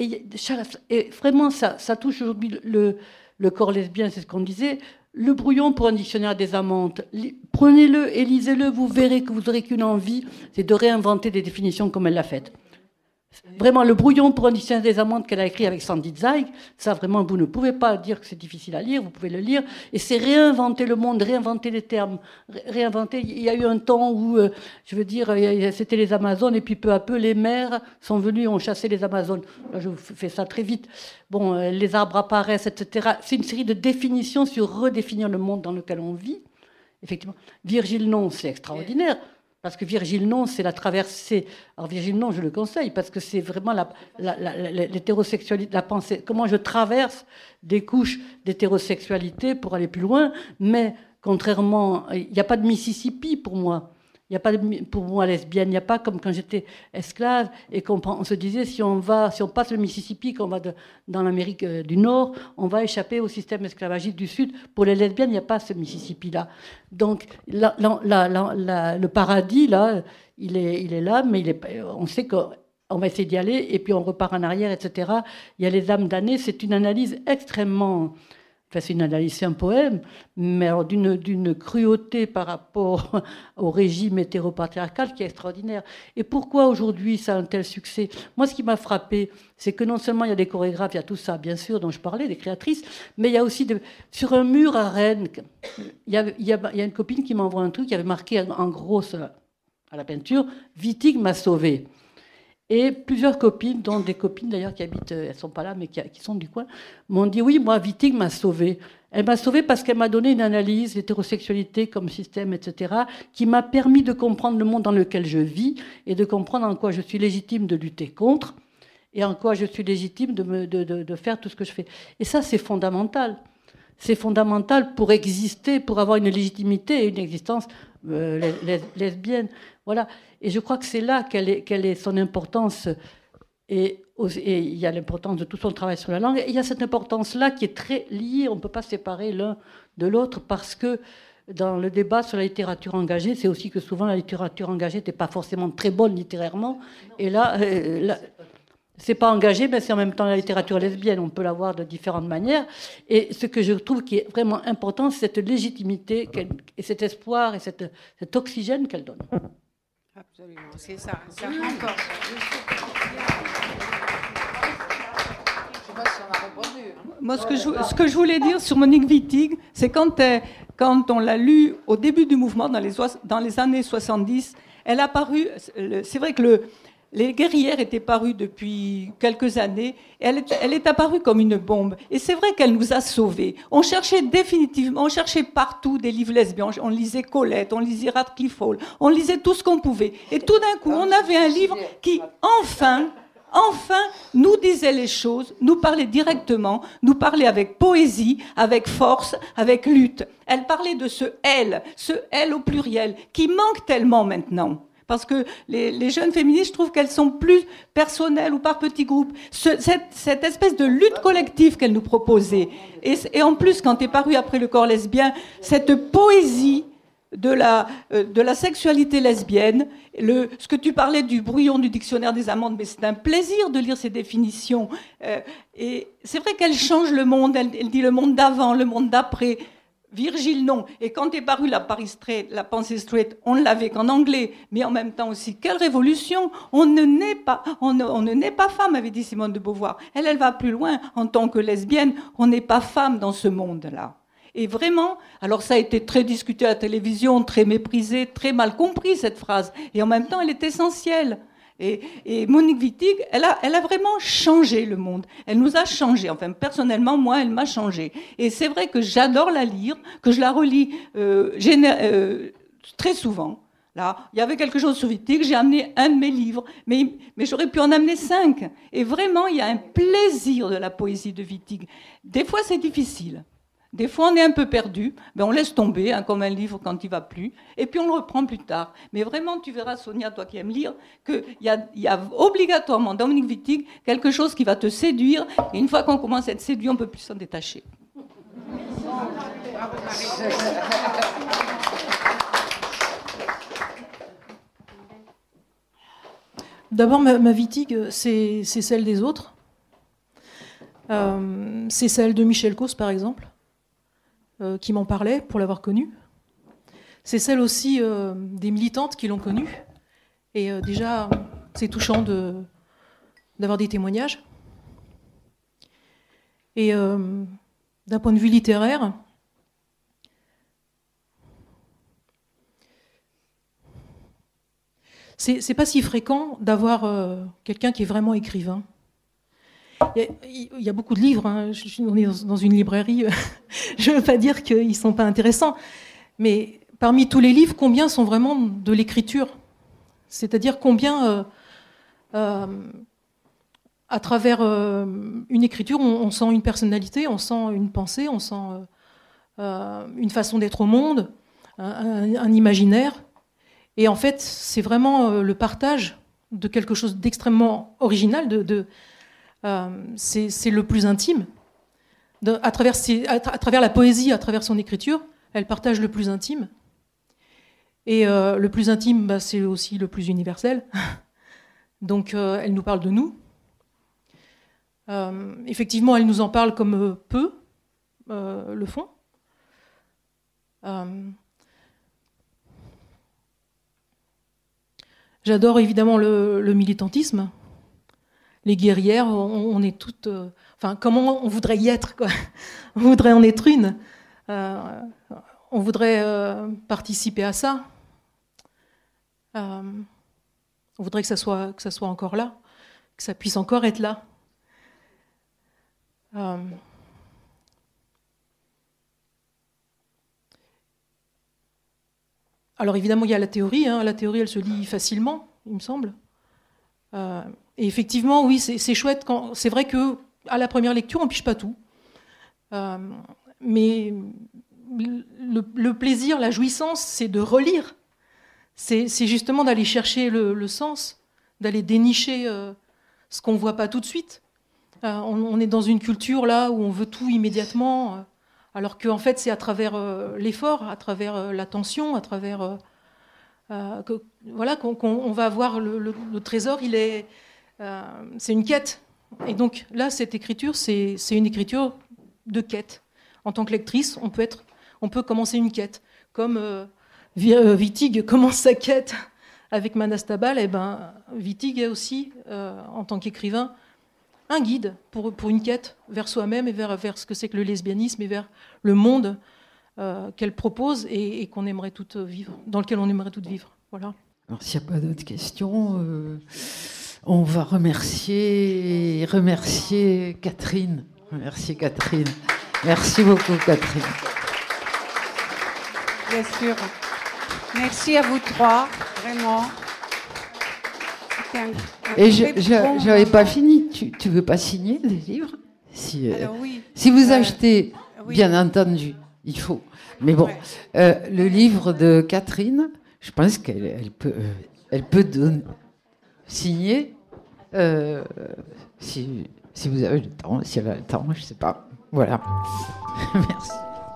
Et vraiment, ça touche aujourd'hui le corps lesbien, c'est ce qu'on disait. Le brouillon pour un dictionnaire des amantes, prenez-le et lisez-le, vous verrez que vous n'aurez qu'une envie, c'est de réinventer des définitions comme elle l'a fait. Vraiment, le brouillon pour un dictionnaire des amantes qu'elle a écrit avec Sandy Zweig, ça vraiment, vous ne pouvez pas dire que c'est difficile à lire, vous pouvez le lire, et c'est réinventer le monde, réinventer les termes, réinventer. Il y a eu un temps où, je veux dire, c'était les Amazones, et puis peu à peu, les mers sont venues et ont chassé les Amazones. Là, je vous fais ça très vite. Bon, les arbres apparaissent, etc. C'est une série de définitions sur redéfinir le monde dans lequel on vit. Effectivement. Virgile Non, c'est extraordinaire. Parce que Virgile Non, c'est la traversée. Alors Virgile Non, je le conseille, parce que c'est vraiment l'hétérosexualité, la pensée. Comment je traverse des couches d'hétérosexualité pour aller plus loin. Mais contrairement, il n'y a pas de Mississippi pour moi. Il n'y a pas pour moi lesbienne. Il n'y a pas comme quand j'étais esclave et on se disait si on passe le Mississippi, qu'on va dans l'Amérique du Nord, on va échapper au système esclavagiste du Sud. Pour les lesbiennes, il n'y a pas ce Mississippi-là. Donc le paradis, là, il est là, mais on sait qu'on va essayer d'y aller et puis on repart en arrière, etc. Il y a les âmes damnées. C'est une analyse extrêmement... Enfin, c'est une analyse, c'est un poème, mais alors d'une cruauté par rapport au régime hétéropatriarcal qui est extraordinaire. Et pourquoi aujourd'hui ça a un tel succès? Moi, ce qui m'a frappé, c'est que non seulement il y a des chorégraphes, il y a tout ça, bien sûr, dont je parlais, des créatrices, mais il y a aussi sur un mur à Rennes, il y a une copine qui m'envoie un truc qui avait marqué en gros à la peinture, « Wittig m'a sauvé ». Et plusieurs copines, dont des copines d'ailleurs qui habitent, elles ne sont pas là, mais qui sont du coin, m'ont dit oui, moi, Wittig m'a sauvée. Elle m'a sauvée parce qu'elle m'a donné une analyse d'hétérosexualité comme système, etc., qui m'a permis de comprendre le monde dans lequel je vis et de comprendre en quoi je suis légitime de lutter contre et en quoi je suis légitime de faire tout ce que je fais. Et ça, c'est fondamental. C'est fondamental pour exister, pour avoir une légitimité et une existence lesbienne. Voilà. Et je crois que c'est là quelle est son importance. Et il y a l'importance de tout son travail sur la langue. Et il y a cette importance-là qui est très liée. On ne peut pas séparer l'un de l'autre parce que dans le débat sur la littérature engagée, c'est aussi que souvent la littérature engagée n'était pas forcément très bonne littérairement. Et là c'est pas engagé, mais c'est en même temps la littérature lesbienne. On peut la voir de différentes manières. Et ce que je trouve qui est vraiment important, c'est cette légitimité et cet espoir et cet oxygène qu'elle donne. Absolument, c'est ça. Ça encore. Moi, ce que je voulais dire sur Monique Wittig, c'est quand on l'a lu au début du mouvement, dans les années 70, elle a paru. C'est vrai que Les guerrières étaient parues depuis quelques années. Et elle est apparue comme une bombe. Et c'est vrai qu'elle nous a sauvés. On cherchait définitivement, on cherchait partout des livres lesbiens. On lisait Colette, on lisait Radcliffe Hall, on lisait tout ce qu'on pouvait. Et tout d'un coup, on avait un livre qui, enfin, nous disait les choses, nous parlait directement, nous parlait avec poésie, avec force, avec lutte. Elle parlait de ce elle au pluriel, qui manque tellement maintenant. Parce que les jeunes féministes, je trouve qu'elles sont plus personnelles ou par petits groupes. Cette espèce de lutte collective qu'elle nous proposait. Et en plus, quand est paru après le corps lesbien, cette poésie de la sexualité lesbienne, ce que tu parlais du brouillon du dictionnaire des amandes, mais c'est un plaisir de lire ces définitions. Et c'est vrai qu'elle change le monde, elle dit le monde d'avant, le monde d'après. Virgile, non. Et quand est parue la pensée straight, on ne l'avait qu'en anglais, mais en même temps aussi, quelle révolution! On ne naît pas femme, avait dit Simone de Beauvoir. Elle va plus loin. En tant que lesbienne, on n'est pas femme dans ce monde-là. Et vraiment, alors ça a été très discuté à la télévision, très méprisé, très mal compris cette phrase. Et en même temps, elle est essentielle. Et Monique Wittig, elle a vraiment changé le monde. Elle nous a changé. Enfin, personnellement, moi, elle m'a changé. Et c'est vrai que j'adore la lire, que je la relis très souvent. Là, il y avait quelque chose sur Wittig, j'ai amené un de mes livres, mais j'aurais pu en amener 5. Et vraiment, il y a un plaisir de la poésie de Wittig. Des fois, c'est difficile. Des fois, on est un peu perdu, ben on laisse tomber, hein, comme un livre quand il ne va plus, et puis on le reprend plus tard. Mais vraiment, tu verras, Sonia, toi qui aimes lire, qu'il y a obligatoirement dans Monique Wittig quelque chose qui va te séduire, et une fois qu'on commence à être séduit, on ne peut plus s'en détacher. D'abord, ma Wittig, c'est celle des autres. C'est celle de Michel Causse, par exemple. Qui m'en parlait pour l'avoir connue. C'est celle aussi des militantes qui l'ont connue. Et déjà, c'est touchant d'avoir des témoignages. Et d'un point de vue littéraire, c'est pas si fréquent d'avoir quelqu'un qui est vraiment écrivain. Il y a beaucoup de livres, hein. On est dans une librairie, je ne veux pas dire qu'ils ne sont pas intéressants, mais parmi tous les livres, combien sont vraiment de l'écriture? C'est-à-dire combien, à travers une écriture, on sent une personnalité, on sent une pensée, on sent une façon d'être au monde, un imaginaire. Et en fait, c'est vraiment le partage de quelque chose d'extrêmement original, c'est le plus intime. À travers la poésie, à travers son écriture, elle partage le plus intime. Et le plus intime, c'est aussi le plus universel. Donc elle nous parle de nous. Effectivement, elle nous en parle comme peu le font. J'adore évidemment le militantisme. Les guerrières, on est toutes... Enfin, comment on voudrait y être, quoi. On voudrait en être une. On voudrait participer à ça. On voudrait que ça soit encore là, que ça puisse encore être là. Alors évidemment, il y a la théorie. Hein. La théorie, elle se lit facilement, il me semble. Et effectivement, oui, c'est chouette. C'est vrai qu'à la première lecture, on ne pige pas tout. Mais le plaisir, la jouissance, c'est de relire. C'est justement d'aller chercher le sens, d'aller dénicher ce qu'on ne voit pas tout de suite. On est dans une culture là où on veut tout immédiatement, alors qu'en fait, c'est à travers l'effort, à travers l'attention, à travers... qu'on va avoir le trésor, c'est une quête. Et donc là, cette écriture, c'est une écriture de quête. En tant que lectrice, on peut commencer une quête. Comme Wittig commence sa quête avec Manastabal, et ben Wittig est aussi, en tant qu'écrivain, un guide pour une quête vers soi-même et vers ce que c'est que le lesbianisme et vers le monde qu'elle propose et qu'on aimerait toutes vivre, dans lequel on aimerait toutes vivre. Voilà. Alors, s'il n'y a pas d'autres questions... On va remercier Catherine. Merci Catherine. Merci beaucoup Catherine. Bien sûr. Merci à vous trois, vraiment. Et j'avais pas fini. Tu veux pas signer des livres? Alors, oui. Si vous achetez, oui. bien entendu, il faut. Mais bon, le livre de Catherine, je pense qu'elle peut signer si vous avez le temps, si elle a le temps, je sais pas. Voilà. Merci.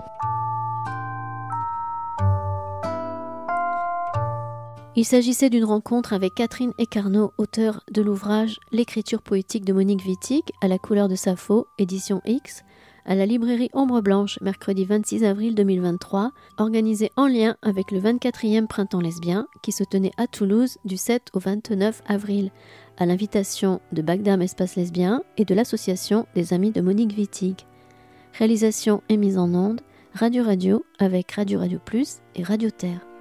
Il s'agissait d'une rencontre avec Catherine Ecarno, auteure de l'ouvrage L'écriture poétique de Monique Wittig, à la couleur de Sappho, édition X, à la librairie Ombre Blanche, mercredi 26 avril 2023, organisée en lien avec le 24e Printemps lesbien, qui se tenait à Toulouse du 7 au 29 avril, à l'invitation de Bagdam Espace Lesbien et de l'association des Amis de Monique Wittig. Réalisation et mise en onde, Radio avec Radio Plus et Radio Terre.